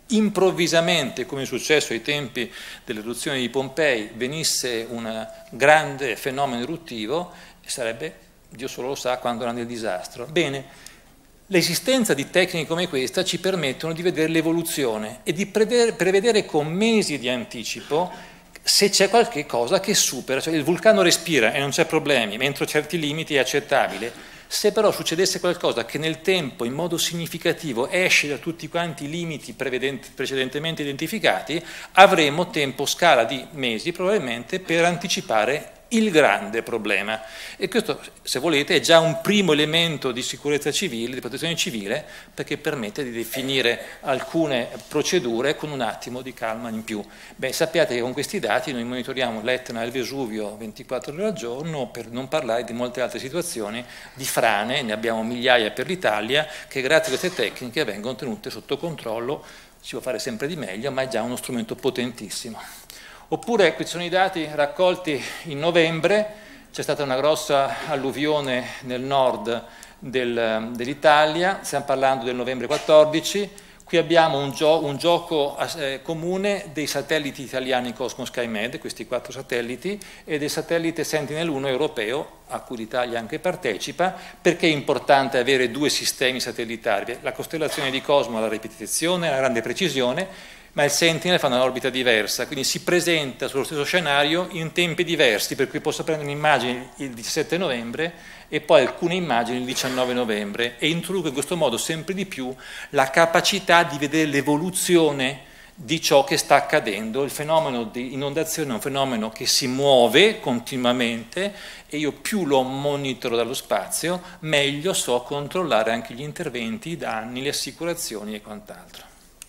improvvisamente, come è successo ai tempi dell'eruzione di Pompei, venisse un grande fenomeno eruttivo, sarebbe, Dio solo lo sa, quando era nel disastro. Bene, l'esistenza di tecniche come questa ci permettono di vedere l'evoluzione e di prevedere con mesi di anticipo se c'è qualche cosa che supera, cioè il vulcano respira e non c'è problemi, entro certi limiti è accettabile. Se però succedesse qualcosa che nel tempo in modo significativo esce da tutti quanti i limiti precedentemente identificati, avremo tempo, scala di mesi probabilmente, per anticipare il grande problema. E questo, se volete, è già un primo elemento di sicurezza civile, di protezione civile, perché permette di definire alcune procedure con un attimo di calma in più. Beh, sappiate che con questi dati noi monitoriamo l'Etna e il Vesuvio 24 ore al giorno, per non parlare di molte altre situazioni di frane, ne abbiamo migliaia per l'Italia, che grazie a queste tecniche vengono tenute sotto controllo. Si può fare sempre di meglio, ma è già uno strumento potentissimo. Oppure, questi sono i dati raccolti in novembre, c'è stata una grossa alluvione nel nord dell'Italia, stiamo parlando del novembre 14, qui abbiamo un gioco comune dei satelliti italiani Cosmos SkyMed, questi 4 satelliti, e del satellite Sentinel-1 europeo, a cui l'Italia anche partecipa. Perché è importante avere 2 sistemi satellitari? La costellazione di Cosmo ha la ripetizione, la grande precisione, ma il Sentinel fa un'orbita diversa, quindi si presenta sullo stesso scenario in tempi diversi, per cui posso prendere un'immagine il 17 novembre e poi alcune immagini il 19 novembre e introduco in questo modo sempre di più la capacità di vedere l'evoluzione di ciò che sta accadendo. Il fenomeno di inondazione è un fenomeno che si muove continuamente e io più lo monitoro dallo spazio, meglio so controllare anche gli interventi, i danni, le assicurazioni e quant'altro.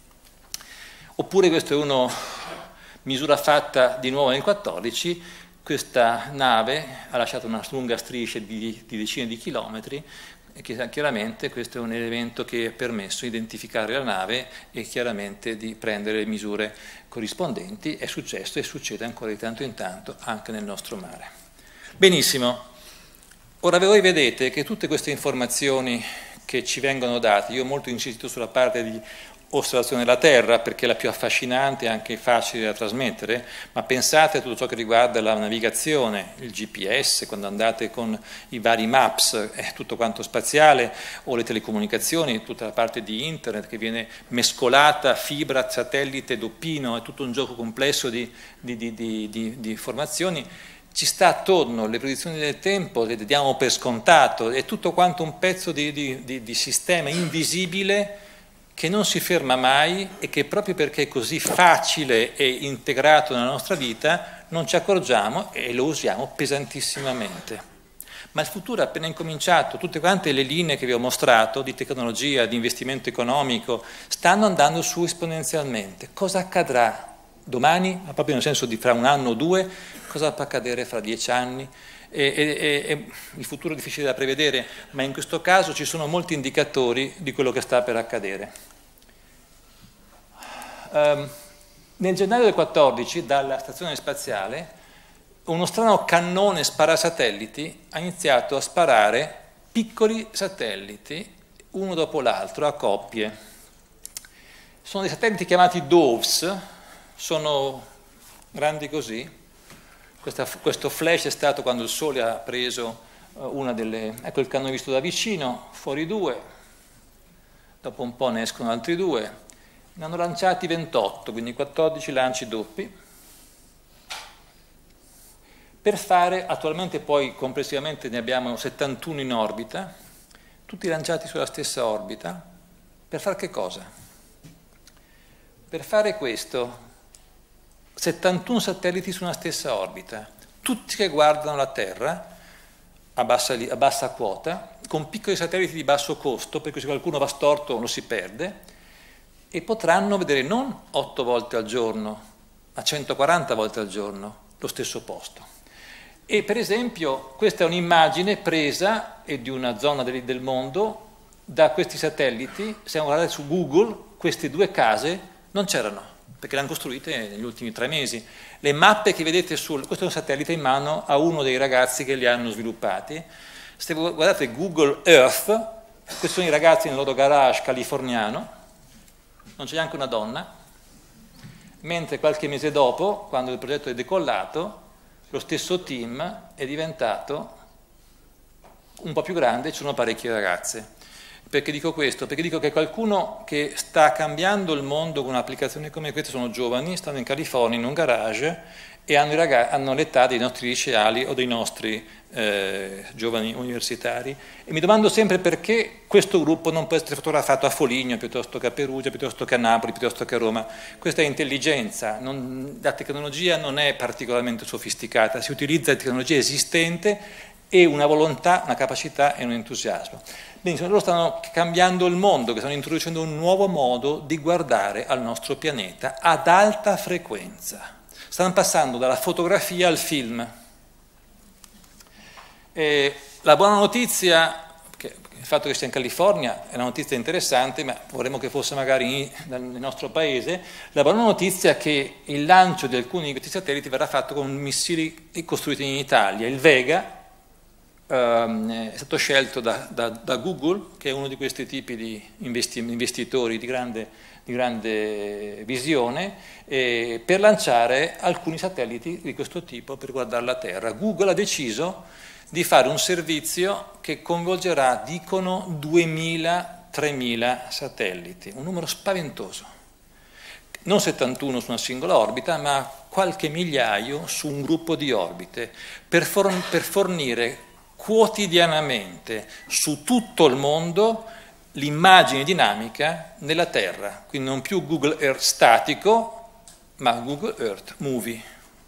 Oppure questa è una misura fatta di nuovo nel 14, questa nave ha lasciato una lunga striscia di decine di chilometri e chiaramente questo è un elemento che ha permesso di identificare la nave e chiaramente di prendere le misure corrispondenti. È successo e succede ancora di tanto in tanto anche nel nostro mare. Benissimo, ora voi vedete che tutte queste informazioni che ci vengono date, io ho molto insistito sulla parte di osservazione della Terra perché è la più affascinante e anche facile da trasmettere, ma pensate a tutto ciò che riguarda la navigazione, il GPS, quando andate con i vari maps, tutto quanto spaziale, o le telecomunicazioni, tutta la parte di internet che viene mescolata, fibra, satellite, doppino, è tutto un gioco complesso di informazioni. Ci sta attorno, le predizioni del tempo le diamo per scontato, è tutto quanto un pezzo di sistema invisibile che non si ferma mai e che proprio perché è così facile e integrato nella nostra vita non ci accorgiamo e lo usiamo pesantissimamente. Ma il futuro è appena incominciato, tutte quante le linee che vi ho mostrato di tecnologia, di investimento economico stanno andando su esponenzialmente. Cosa accadrà domani, ma proprio nel senso di fra un anno o 2, cosa può accadere fra 10 anni? Il futuro è difficile da prevedere, ma in questo caso ci sono molti indicatori di quello che sta per accadere. Nel gennaio del 14, dalla stazione spaziale, uno strano cannone sparasatelliti ha iniziato a sparare piccoli satelliti, uno dopo l'altro, a coppie. Sono dei satelliti chiamati DOVS, sono grandi così. Questo flash è stato quando il Sole ha preso una delle... Ecco il cannone visto da vicino, fuori 2, dopo un po' ne escono altri 2, ne hanno lanciati 28, quindi 14 lanci doppi, per fare, attualmente poi complessivamente ne abbiamo 71 in orbita, tutti lanciati sulla stessa orbita, per fare che cosa? Per fare questo, 71 satelliti su una stessa orbita, tutti che guardano la Terra a bassa quota, con piccoli satelliti di basso costo, perché se qualcuno va storto lo si perde, e potranno vedere non 8 volte al giorno, ma 140 volte al giorno lo stesso posto. E per esempio questa è un'immagine presa di una zona del mondo da questi satelliti. Se guardate su Google, queste 2 case non c'erano, perché le hanno costruite negli ultimi 3 mesi. Le mappe che vedete questo è un satellite in mano a uno dei ragazzi che li hanno sviluppati. Se guardate Google Earth, questi sono i ragazzi nel loro garage californiano, non c'è neanche una donna, mentre qualche mese dopo, quando il progetto è decollato, lo stesso team è diventato un po' più grande, ci sono parecchie ragazze. Perché dico questo? Perché dico che qualcuno che sta cambiando il mondo con un'applicazione come questa sono giovani, stanno in California in un garage e hanno l'età dei nostri liceali o dei nostri giovani universitari. E mi domando sempre perché questo gruppo non può essere fotografato a Foligno piuttosto che a Perugia, piuttosto che a Napoli, piuttosto che a Roma. Questa è intelligenza, la tecnologia non è particolarmente sofisticata, si utilizza la tecnologia esistente e una volontà, una capacità e un entusiasmo. Benissimo, loro stanno cambiando il mondo, che stanno introducendo un nuovo modo di guardare al nostro pianeta ad alta frequenza. Stanno passando dalla fotografia al film. E la buona notizia, il fatto che sia in California è una notizia interessante, ma vorremmo che fosse magari nel nostro paese. La buona notizia è che il lancio di alcuni di questi satelliti verrà fatto con missili costruiti in Italia. Il Vega è stato scelto da Google, che è uno di questi tipi di investitori di grande visione, per lanciare alcuni satelliti di questo tipo per guardare la Terra. Google ha deciso di fare un servizio che coinvolgerà, dicono, 2000-3000 satelliti, un numero spaventoso. Non 71 su una singola orbita, ma qualche migliaio su un gruppo di orbite, per fornire quotidianamente su tutto il mondo l'immagine dinamica della Terra, quindi non più Google Earth statico, ma Google Earth Movie.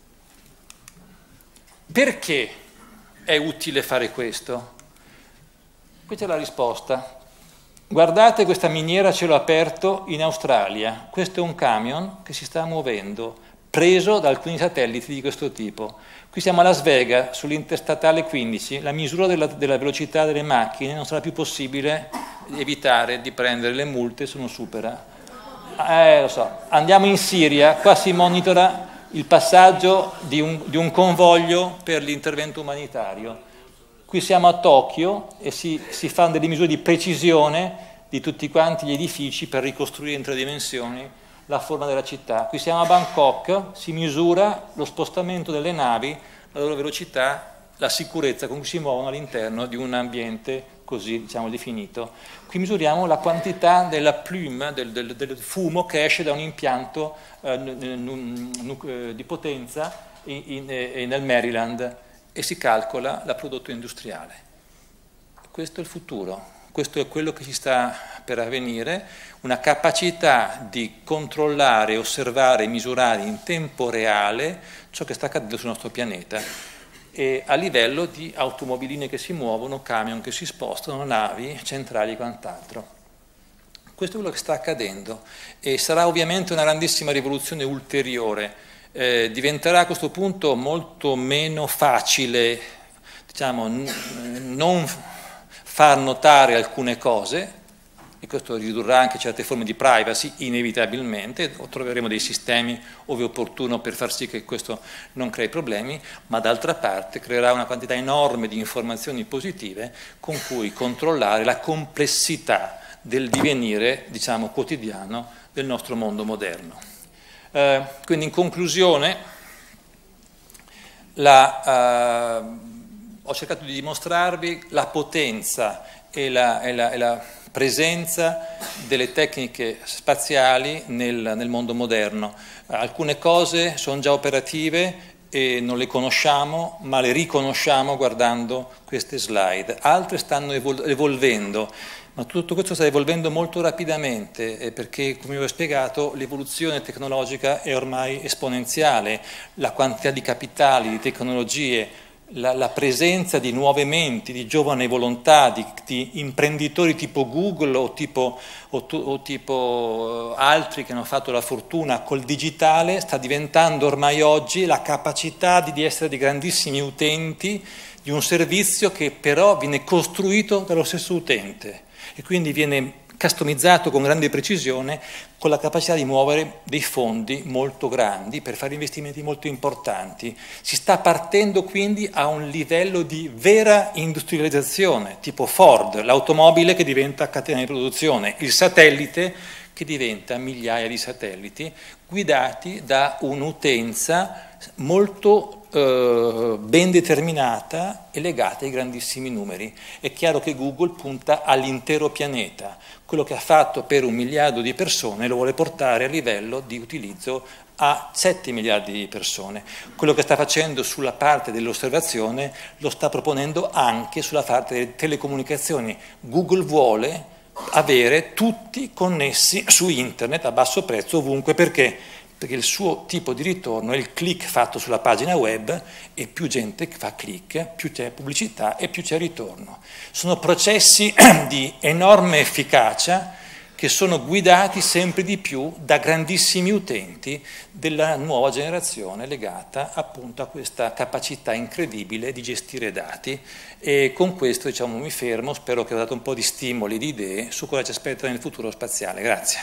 Perché è utile fare questo? Qui c'è la risposta. Guardate questa miniera a cielo aperto in Australia. Questo è un camion che si sta muovendo, preso da alcuni satelliti di questo tipo. Qui siamo a Las Vegas, sull'Interstatale 15, la misura della velocità delle macchine non sarà più possibile evitare di prendere le multe se non supera. Lo so. Andiamo in Siria, qua si monitora il passaggio di un convoglio per l'intervento umanitario. Qui siamo a Tokyo e si fanno delle misure di precisione di tutti quanti gli edifici per ricostruire in 3 dimensioni la forma della città. Qui siamo a Bangkok, si misura lo spostamento delle navi, la loro velocità, la sicurezza con cui si muovono all'interno di un ambiente così, diciamo, definito. Qui misuriamo la quantità della plume, del fumo che esce da un impianto di potenza nel Maryland e si calcola la prodotto industriale. Questo è il futuro, questo è quello che ci sta per avvenire, una capacità di controllare, osservare, misurare in tempo reale ciò che sta accadendo sul nostro pianeta, e a livello di automobiline che si muovono, camion che si spostano, navi, centrali e quant'altro. Questo è quello che sta accadendo e sarà ovviamente una grandissima rivoluzione ulteriore. Diventerà a questo punto molto meno facile, diciamo, non far notare alcune cose, e questo ridurrà anche certe forme di privacy inevitabilmente, o troveremo dei sistemi ove opportuno per far sì che questo non crei problemi, ma d'altra parte creerà una quantità enorme di informazioni positive con cui controllare la complessità del divenire, diciamo, quotidiano del nostro mondo moderno. Quindi in conclusione ho cercato di dimostrarvi la potenza e la presenza delle tecniche spaziali nel mondo moderno. Alcune cose sono già operative e non le conosciamo, ma le riconosciamo guardando queste slide. Altre stanno evolvendo, ma tutto questo sta evolvendo molto rapidamente perché, come vi ho spiegato, l'evoluzione tecnologica è ormai esponenziale, la quantità di capitali, di tecnologie, la presenza di nuove menti, di giovane volontà, di imprenditori tipo Google o tipo altri che hanno fatto la fortuna col digitale, sta diventando ormai oggi la capacità di essere dei grandissimi utenti di un servizio che però viene costruito dallo stesso utente e quindi viene customizzato con grande precisione, con la capacità di muovere dei fondi molto grandi per fare investimenti molto importanti. Si sta partendo quindi a un livello di vera industrializzazione, tipo Ford, l'automobile che diventa catena di produzione, il satellite che diventa migliaia di satelliti guidati da un'utenza molto ben determinata e legata ai grandissimi numeri. È chiaro che Google punta all'intero pianeta. Quello che ha fatto per 1 miliardo di persone lo vuole portare a livello di utilizzo a 7 miliardi di persone. Quello che sta facendo sulla parte dell'osservazione lo sta proponendo anche sulla parte delle telecomunicazioni. Google vuole avere tutti connessi su internet a basso prezzo ovunque. Perché? Perché il suo tipo di ritorno è il click fatto sulla pagina web, e più gente fa click, più c'è pubblicità e più c'è ritorno. Sono processi di enorme efficacia che sono guidati sempre di più da grandissimi utenti della nuova generazione legata appunto a questa capacità incredibile di gestire dati. E con questo mi fermo, spero che ho dato un po' di stimoli, di idee su cosa ci aspetta nel futuro spaziale. Grazie.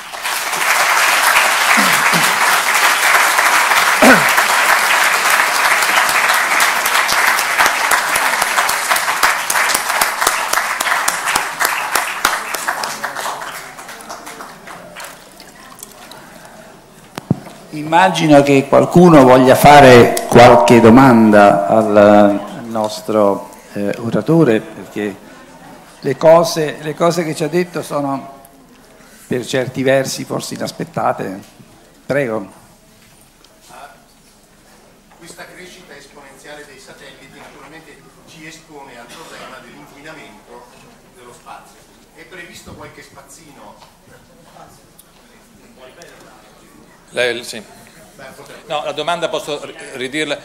Immagino che qualcuno voglia fare qualche domanda al nostro oratore, perché le cose che ci ha detto sono per certi versi forse inaspettate. Prego. Questa crescita esponenziale dei satelliti naturalmente ci espone al problema dell'inquinamento dello spazio. È previsto qualche spazzino? Sì. No, la domanda posso ridirla.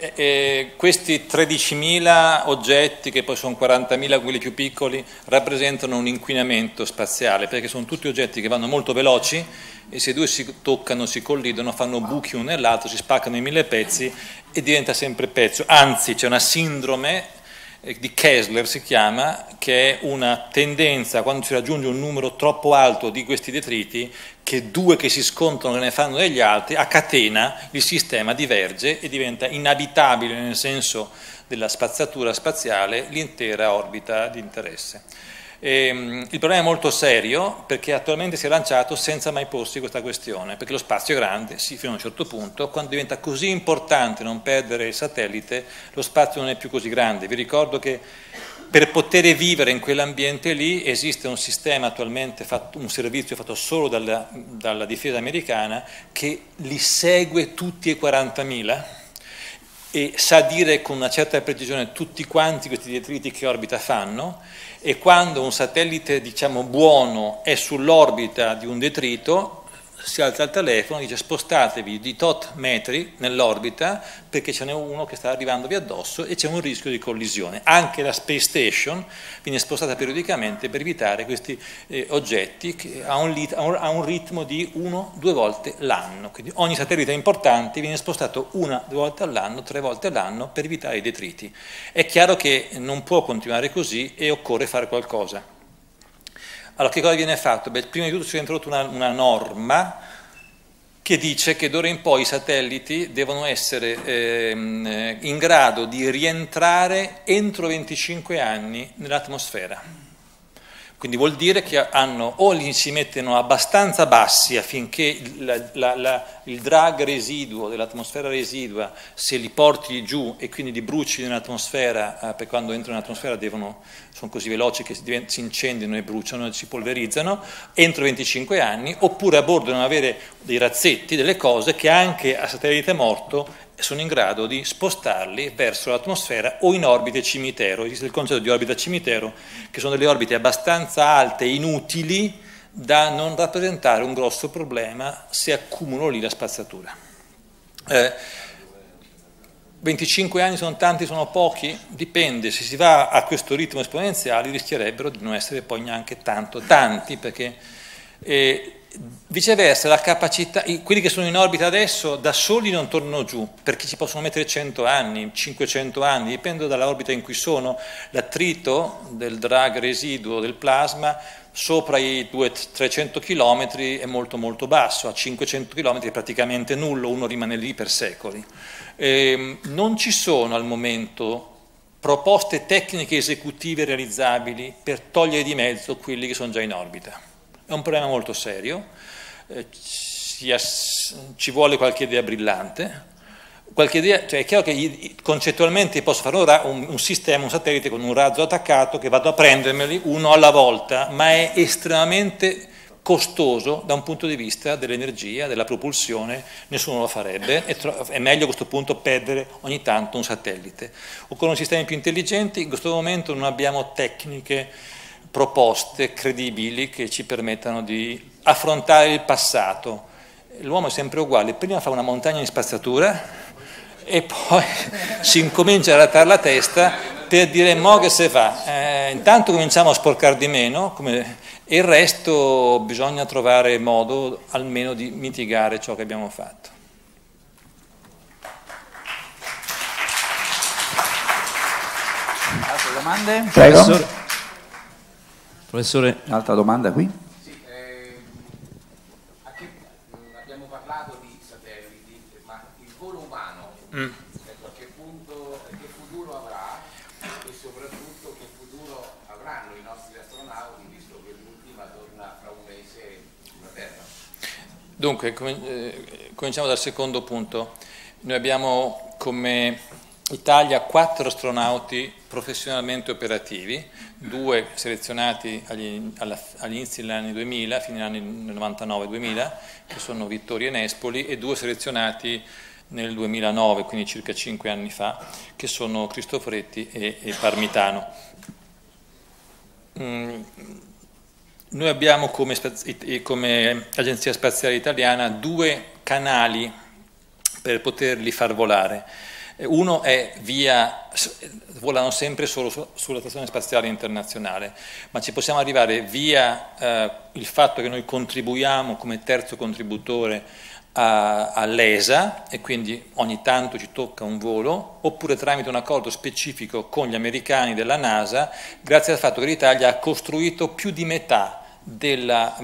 Questi 13.000 oggetti, che poi sono 40.000 quelli più piccoli, rappresentano un inquinamento spaziale, perché sono tutti oggetti che vanno molto veloci e se due si toccano, si collidono, fanno buchi uno nell'altro, si spaccano in 1000 pezzi e diventa sempre pezzo. Anzi, c'è una sindrome di Kessler, si chiama, che è una tendenza, quando si raggiunge un numero troppo alto di questi detriti, che due che si scontrano ne fanno degli altri, a catena il sistema diverge e diventa inabitabile, nel senso della spazzatura spaziale, l'intera orbita di interesse. Il problema è molto serio, perché attualmente si è lanciato senza mai porsi questa questione, perché lo spazio è grande, sì, fino a un certo punto. Quando diventa così importante non perdere il satellite, lo spazio non è più così grande. Vi ricordo che per poter vivere in quell'ambiente lì esiste un sistema attualmente, un servizio fatto solo dalla difesa americana, che li segue tutti e 40.000 e sa dire con una certa precisione tutti quanti questi detriti che orbita fanno, e quando un satellite, buono, è sull'orbita di un detrito, si alza il telefono e dice: spostatevi di tot metri nell'orbita perché ce n'è uno che sta arrivandovi addosso e c'è un rischio di collisione. Anche la Space Station viene spostata periodicamente per evitare questi oggetti, che ha un ritmo di 1-2 volte l'anno. Quindi ogni satellite importante viene spostato 1-2 volte all'anno, 3 volte all'anno, per evitare i detriti. È chiaro che non può continuare così e occorre fare qualcosa. Allora, che cosa viene fatto? Prima di tutto si è introdotta una norma che dice che d'ora in poi i satelliti devono essere in grado di rientrare entro 25 anni nell'atmosfera. Quindi vuol dire che li si mettono abbastanza bassi affinché il drag residuo dell'atmosfera residua se li porti giù e quindi li bruci nell'atmosfera, perché quando entrano nell'atmosfera sono così veloci che si incendiano e bruciano e si polverizzano, entro 25 anni, oppure a bordo devono avere dei razzetti, delle cose che anche a satellite morto sono in grado di spostarli verso l'atmosfera o in orbite cimitero. Esiste il concetto di orbita cimitero, che sono delle orbite abbastanza alte e inutili da non rappresentare un grosso problema se accumulo lì la spazzatura. 25 anni sono tanti, sono pochi? Dipende, se si va a questo ritmo esponenziale rischierebbero di non essere poi neanche tanti, perché viceversa la capacità, quelli che sono in orbita adesso da soli non tornano giù, perché ci possono mettere 100 anni, 500 anni, dipende dall'orbita in cui sono. L'attrito del drag residuo del plasma sopra i 200-300 km è molto molto basso, a 500 km è praticamente nullo, uno rimane lì per secoli. Non ci sono al momento proposte tecniche esecutive realizzabili per togliere di mezzo quelli che sono già in orbita. È un problema molto serio, ci vuole qualche idea brillante. Qualche idea, cioè è chiaro che concettualmente posso fare un sistema, un satellite con un razzo attaccato che vado a prendermeli uno alla volta, ma è estremamente costoso da un punto di vista dell'energia, della propulsione, nessuno lo farebbe, è meglio a questo punto perdere ogni tanto un satellite. Occorrono sistemi più intelligenti, in questo momento non abbiamo tecniche, proposte credibili che ci permettano di affrontare il passato. L'uomo è sempre uguale, prima fa una montagna di spazzatura e poi si incomincia a rattare la testa per dire mo che se fa. Intanto cominciamo a sporcare di meno e il resto bisogna trovare modo almeno di mitigare ciò che abbiamo fatto. Altre domande? Prego. Professore. Altra domanda qui? Sì, abbiamo parlato di satelliti, ma il volo umano, ecco, a che punto, che futuro avrà e soprattutto che futuro avranno i nostri astronauti, visto che l'ultima torna fra un mese sulla Terra? Dunque, cominciamo dal secondo punto. Noi abbiamo come Italia 4 astronauti professionalmente operativi, 2 selezionati agli inizi degli anni 2000, fino agli anni 99-2000, che sono Vittorio e Nespoli, e 2 selezionati nel 2009, quindi circa 5 anni fa, che sono Cristoforetti e Parmitano. Noi abbiamo come Agenzia Spaziale Italiana 2 canali per poterli far volare. Uno è volano sempre solo sulla Stazione Spaziale Internazionale, ma ci possiamo arrivare via il fatto che noi contribuiamo come terzo contributore all'ESA e quindi ogni tanto ci tocca un volo, oppure tramite un accordo specifico con gli americani della NASA, grazie al fatto che l'Italia ha costruito più di metà delle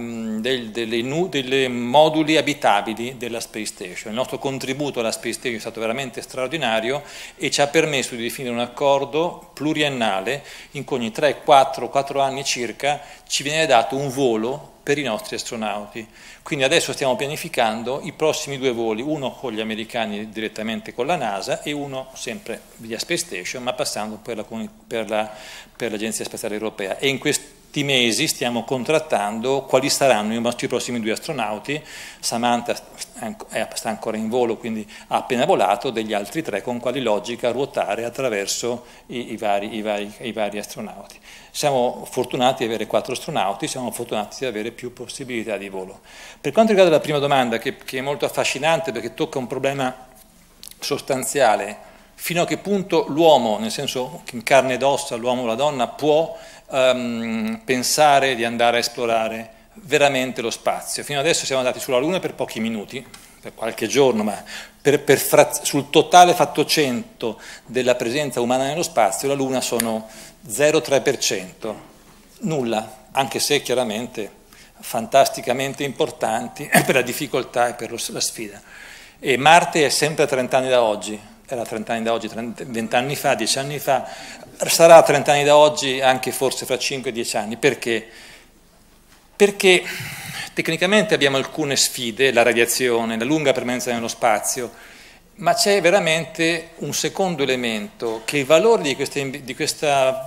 moduli abitabili della Space Station. Il nostro contributo alla Space Station è stato veramente straordinario e ci ha permesso di definire un accordo pluriennale in cui ogni 4 anni circa ci viene dato un volo per i nostri astronauti. Quindi adesso stiamo pianificando i prossimi 2 voli, uno con gli americani direttamente con la NASA e uno sempre via Space Station, ma passando per l'Agenzia Spaziale Europea. E in questi mesi stiamo contrattando quali saranno i nostri prossimi 2 astronauti. Samantha sta ancora in volo, quindi ha appena volato, degli altri 3 con quali logica ruotare attraverso i vari astronauti. Siamo fortunati di avere 4 astronauti, siamo fortunati di avere più possibilità di volo. Per quanto riguarda la prima domanda, che è molto affascinante perché tocca un problema sostanziale, fino a che punto l'uomo, nel senso che in carne ed ossa l'uomo o la donna, può pensare di andare a esplorare veramente lo spazio. Fino adesso siamo andati sulla Luna per pochi minuti, per qualche giorno, ma sul totale fatto 100 della presenza umana nello spazio, la Luna sono 0,3%, nulla, anche se chiaramente fantasticamente importanti per la difficoltà e per la sfida. E Marte è sempre a 30 anni da oggi, era 30 anni da oggi, 20 anni fa, 10 anni fa, sarà a 30 anni da oggi anche forse fra 5-10 anni. Perché? Perché tecnicamente abbiamo alcune sfide, la radiazione, la lunga permanenza nello spazio, ma c'è veramente un secondo elemento, che il valore di questa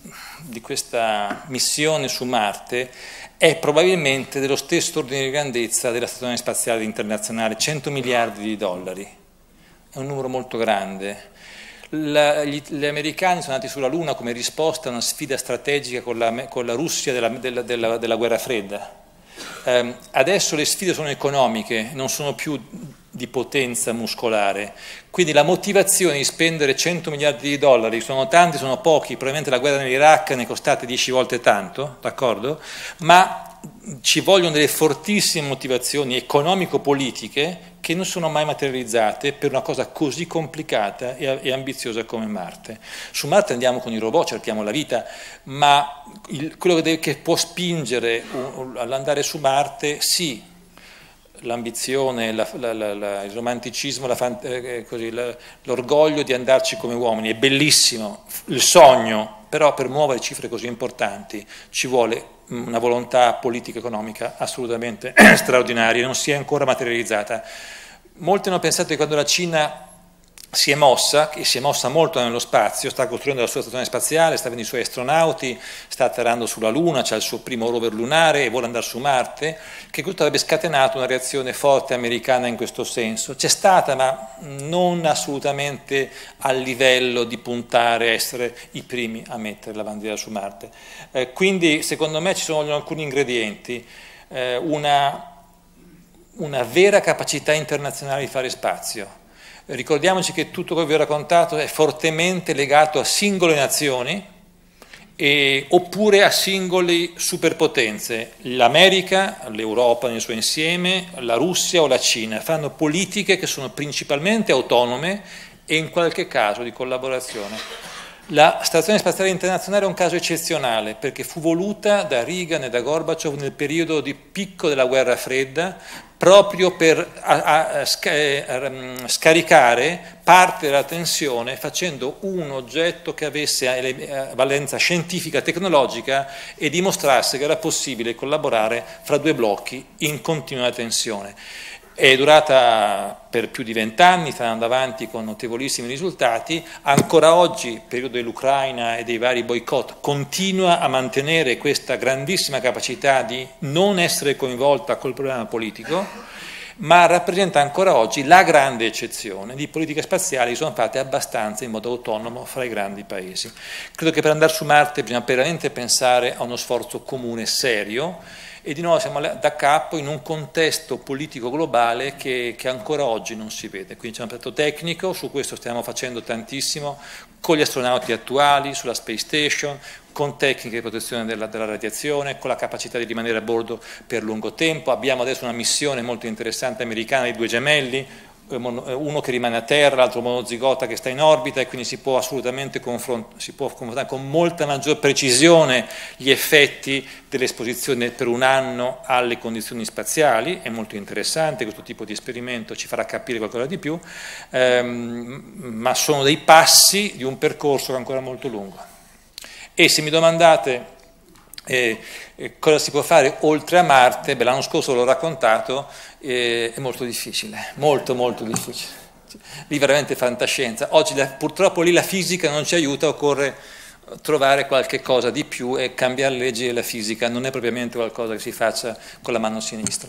missione su Marte è probabilmente dello stesso ordine di grandezza della Stazione Spaziale Internazionale, 100 miliardi di dollari. È un numero molto grande. Gli americani sono andati sulla Luna come risposta a una sfida strategica con la Russia della guerra fredda. Adesso le sfide sono economiche, non sono più di potenza muscolare, quindi la motivazione di spendere 100 miliardi di dollari, sono tanti, sono pochi, probabilmente la guerra nell'Iraq ne è costata 10 volte tanto, d'accordo? Ma ci vogliono delle fortissime motivazioni economico-politiche che non sono mai materializzate per una cosa così complicata e ambiziosa come Marte. Su Marte andiamo con i robot, cerchiamo la vita, ma quello che può spingere all'andare su Marte, sì, l'ambizione, il romanticismo, l'orgoglio di andarci come uomini, è bellissimo, il sogno, però per muovere cifre così importanti ci vuole una volontà politica-economica assolutamente straordinaria, non si è ancora materializzata. Molti hanno pensato che quando la Cina si è mossa, e si è mossa molto nello spazio, sta costruendo la sua stazione spaziale, sta avendo i suoi astronauti, sta atterrando sulla Luna, c'ha il suo primo rover lunare e vuole andare su Marte, che questo avrebbe scatenato una reazione forte americana in questo senso. C'è stata, ma non assolutamente al livello di puntare a essere i primi a mettere la bandiera su Marte. Quindi secondo me ci sono alcuni ingredienti, una vera capacità internazionale di fare spazio. Ricordiamoci che tutto quello che vi ho raccontato è fortemente legato a singole nazioni oppure a singoli superpotenze. L'America, l'Europa nel suo insieme, la Russia o la Cina fanno politiche che sono principalmente autonome e in qualche caso di collaborazione. La Stazione Spaziale Internazionale è un caso eccezionale perché fu voluta da Reagan e da Gorbaciov nel periodo di picco della guerra fredda proprio per scaricare parte della tensione facendo un oggetto che avesse valenza scientifica, tecnologica e dimostrasse che era possibile collaborare fra due blocchi in continua tensione. È durata per più di 20 anni, sta andando avanti con notevolissimi risultati, ancora oggi, periodo dell'Ucraina e dei vari boicott, continua a mantenere questa grandissima capacità di non essere coinvolta col problema politico, ma rappresenta ancora oggi la grande eccezione di politiche spaziali che sono fatte abbastanza in modo autonomo fra i grandi paesi. Credo che per andare su Marte bisogna veramente pensare a uno sforzo comune serio, e di nuovo siamo da capo in un contesto politico globale che ancora oggi non si vede. Quindi c'è un aspetto tecnico, su questo stiamo facendo tantissimo con gli astronauti attuali, sulla Space Station, con tecniche di protezione della radiazione, con la capacità di rimanere a bordo per lungo tempo. Abbiamo adesso una missione molto interessante americana di 2 gemelli, uno che rimane a terra, l'altro monozigota che sta in orbita, e quindi si può assolutamente confrontare con molta maggior precisione gli effetti dell'esposizione per un anno alle condizioni spaziali. È molto interessante questo tipo di esperimento, ci farà capire qualcosa di più, ma sono dei passi di un percorso che è ancora molto lungo. E se mi domandate cosa si può fare oltre a Marte, l'anno scorso l'ho raccontato, è molto difficile, molto difficile, lì veramente fantascienza. Oggi purtroppo lì la fisica non ci aiuta, occorre trovare qualche cosa di più e cambiare le leggi della fisica, non è propriamente qualcosa che si faccia con la mano sinistra.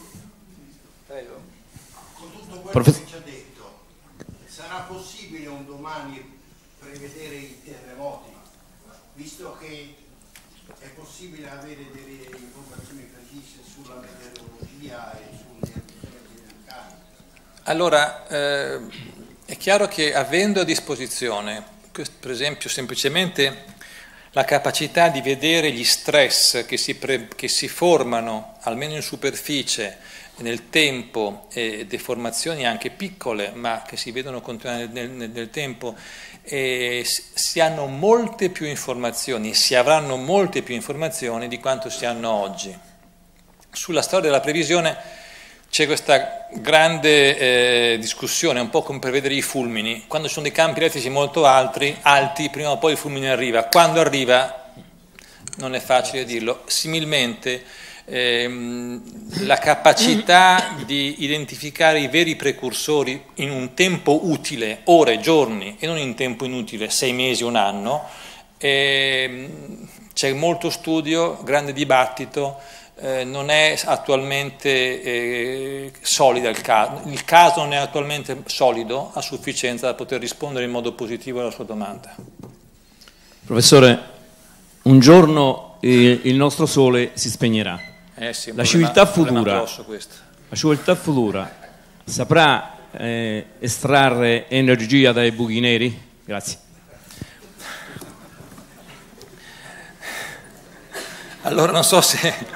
Prego. Con tutto quello che ci ha detto, sarà possibile un domani prevedere i terremoti, visto che è possibile avere delle informazioni precise sulla meteorologia e sulle erupzioni vulcaniche? Allora, è chiaro che avendo a disposizione, per esempio, semplicemente la capacità di vedere gli stress che si formano, almeno in superficie, nel tempo, deformazioni anche piccole, ma che si vedono continuare nel tempo, si hanno molte più informazioni, si avranno molte più informazioni di quanto si hanno oggi. Sulla storia della previsione c'è questa grande discussione, un po' come per vedere i fulmini. Quando ci sono dei campi elettrici molto alti, prima o poi il fulmine arriva. Quando arriva non è facile dirlo. Similmente la capacità di identificare i veri precursori in un tempo utile, ore, giorni, e non in tempo inutile, 6 mesi, un anno, c'è molto studio, grande dibattito, non è attualmente solida il caso non è attualmente solido a sufficienza da poter rispondere in modo positivo alla sua domanda. Professore, un giorno il nostro sole si spegnerà. Sì, la civiltà futura saprà estrarre energia dai buchi neri? Grazie. Allora non so se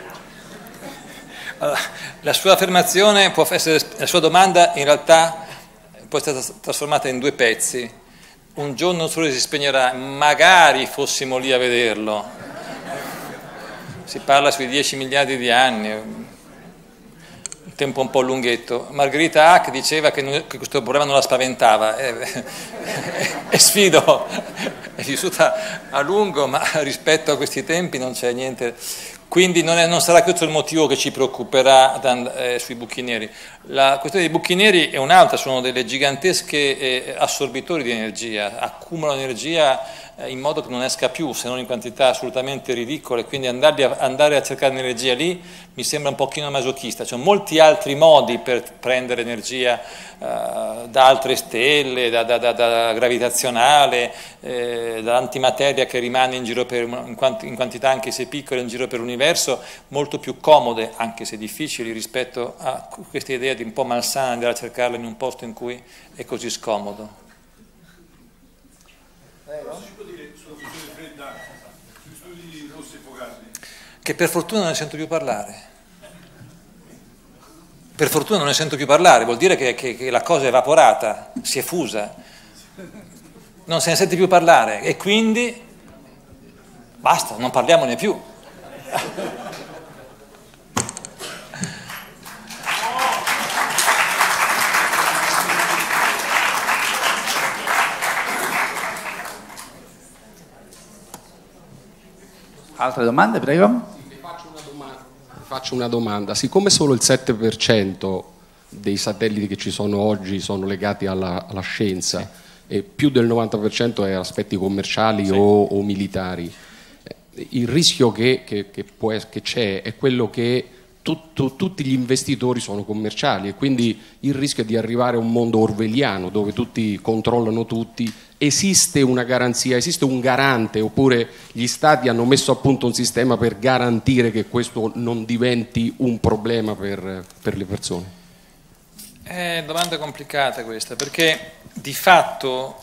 la sua affermazione può essere, la sua domanda in realtà può essere trasformata in 2 pezzi. Un giorno il sole si spegnerà, magari fossimo lì a vederlo. Si parla sui 10 miliardi di anni. tempo un po' lunghetto. Margherita Hack diceva che questo problema non la spaventava, e sfido, è vissuta a lungo, ma rispetto a questi tempi non c'è niente. Quindi non sarà questo il motivo che ci preoccuperà sui buchi neri. La questione dei buchi neri è un'altra, sono delle gigantesche assorbitori di energia, accumulano energia in modo che non esca più, se non in quantità assolutamente ridicole, quindi andare a cercare energia lì mi sembra un pochino masochista. Ci sono molti altri modi per prendere energia da altre stelle, da gravitazionale, dall'antimateria che rimane in giro in quantità anche se piccole in giro per l'universo, molto più comode, anche se difficili, rispetto a questa idea di un po' malsana andare a cercarla in un posto in cui è così scomodo. Cosa si può dire sulla fusione fredda, sugli studi rossi focali? Che per fortuna non ne sento più parlare. Per fortuna non ne sento più parlare, vuol dire che la cosa è evaporata, si è fusa, non se ne sente più parlare e quindi basta, non parliamone più. Altre domande, prego? Faccio una domanda. Siccome solo il 7% dei satelliti che ci sono oggi sono legati alla scienza, sì, e più del 90% è aspetti commerciali, sì, o militari, il rischio che c'è è quello che tutti gli investitori sono commerciali e quindi il rischio è di arrivare a un mondo orwelliano dove tutti controllano tutti. Esiste una garanzia, esiste un garante, oppure gli stati hanno messo a punto un sistema per garantire che questo non diventi un problema per le persone? È domanda complicata questa, perché di fatto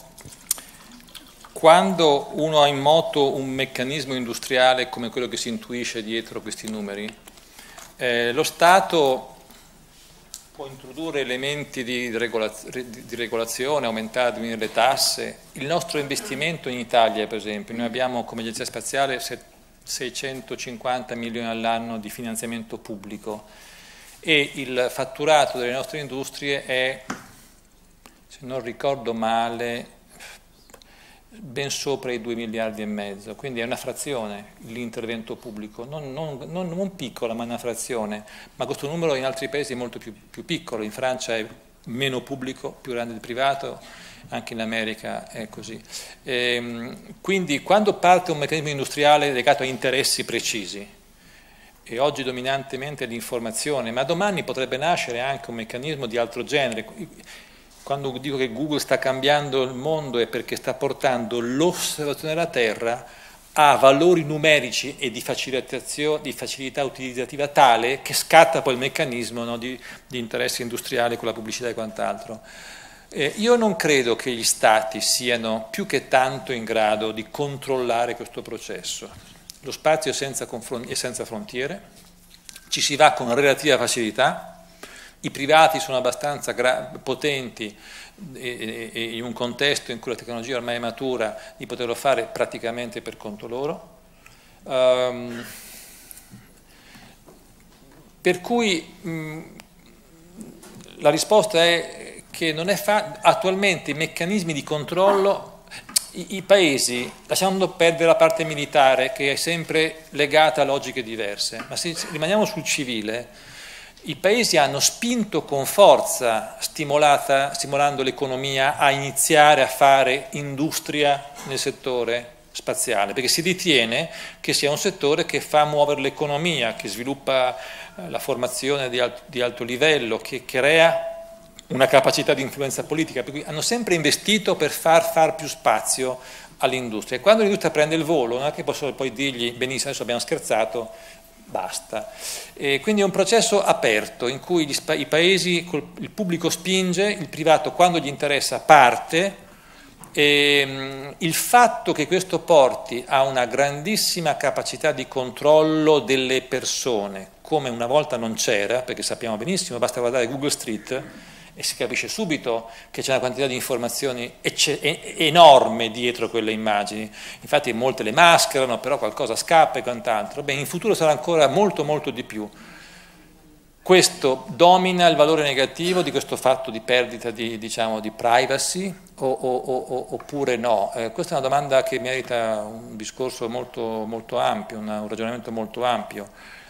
quando uno ha in moto un meccanismo industriale come quello che si intuisce dietro questi numeri, lo Stato può introdurre elementi di regolazione, aumentare, diminuire le tasse. Il nostro investimento in Italia, per esempio, noi abbiamo come Agenzia Spaziale 650 milioni all'anno di finanziamento pubblico e il fatturato delle nostre industrie è, se non ricordo male, ben sopra i 2 miliardi e mezzo, quindi è una frazione l'intervento pubblico, non piccola ma una frazione, ma questo numero in altri paesi è molto più piccolo, in Francia è meno pubblico, più grande il privato, anche in America è così. Quindi quando parte un meccanismo industriale legato a interessi precisi, e oggi dominantemente l'informazione, ma domani potrebbe nascere anche un meccanismo di altro genere. Quando dico che Google sta cambiando il mondo è perché sta portando l'osservazione della Terra a valori numerici e di facilità utilizzativa tale che scatta poi il meccanismo, no, di interesse industriale con la pubblicità e quant'altro. Io non credo che gli Stati siano più che tanto in grado di controllare questo processo. Lo spazio è senza frontiere, ci si va con relativa facilità. I privati sono abbastanza potenti e in un contesto in cui la tecnologia ormai è matura di poterlo fare praticamente per conto loro. Per cui la risposta è che non è attualmente i meccanismi di controllo, i paesi, lasciando perdere la parte militare che è sempre legata a logiche diverse, ma se rimaniamo sul civile, i paesi hanno spinto con forza, stimolando l'economia, a iniziare a fare industria nel settore spaziale, perché si ritiene che sia un settore che fa muovere l'economia, che sviluppa la formazione di alto livello, che crea una capacità di influenza politica, per cui hanno sempre investito per far più spazio all'industria. E quando l'industria prende il volo, non è che posso poi dirgli benissimo, adesso abbiamo scherzato, basta. Quindi è un processo aperto in cui i paesi, il pubblico spinge, il privato quando gli interessa parte, e il fatto che questo porti a una grandissima capacità di controllo delle persone, come una volta non c'era, perché sappiamo benissimo, basta guardare Google Street e si capisce subito che c'è una quantità di informazioni enorme dietro quelle immagini. Infatti molte le mascherano, però qualcosa scappa e quant'altro. Beh, in futuro sarà ancora molto molto di più. questo domina il valore negativo di questo fatto di perdita di privacy oppure no? Questa è una domanda che merita un discorso molto, molto ampio, un ragionamento molto ampio.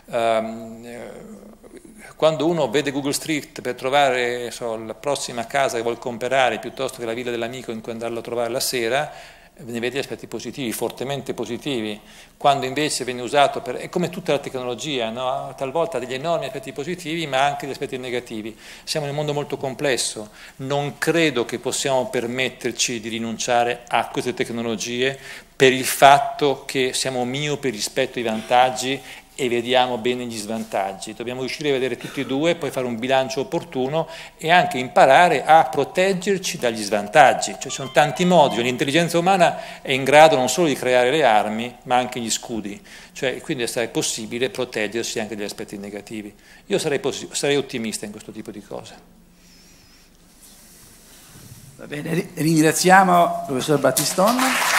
Quando uno vede Google Street per trovare la prossima casa che vuole comprare piuttosto che la villa dell'amico in cui andarlo a trovare la sera, ne vede aspetti positivi, fortemente positivi. Quando invece viene usato è come tutta la tecnologia, no? Talvolta ha degli enormi aspetti positivi ma anche degli aspetti negativi. Siamo in un mondo molto complesso, non credo che possiamo permetterci di rinunciare a queste tecnologie per il fatto che siamo miopi rispetto ai vantaggi e vediamo bene gli svantaggi. Dobbiamo riuscire a vedere tutti e due, poi fare un bilancio opportuno e anche imparare a proteggerci dagli svantaggi. Cioè, ci sono tanti modi, l'intelligenza umana è in grado non solo di creare le armi, ma anche gli scudi. Cioè, quindi è possibile proteggersi anche dagli aspetti negativi. Io sarei ottimista in questo tipo di cose. Va bene, ringraziamo il professor Battiston.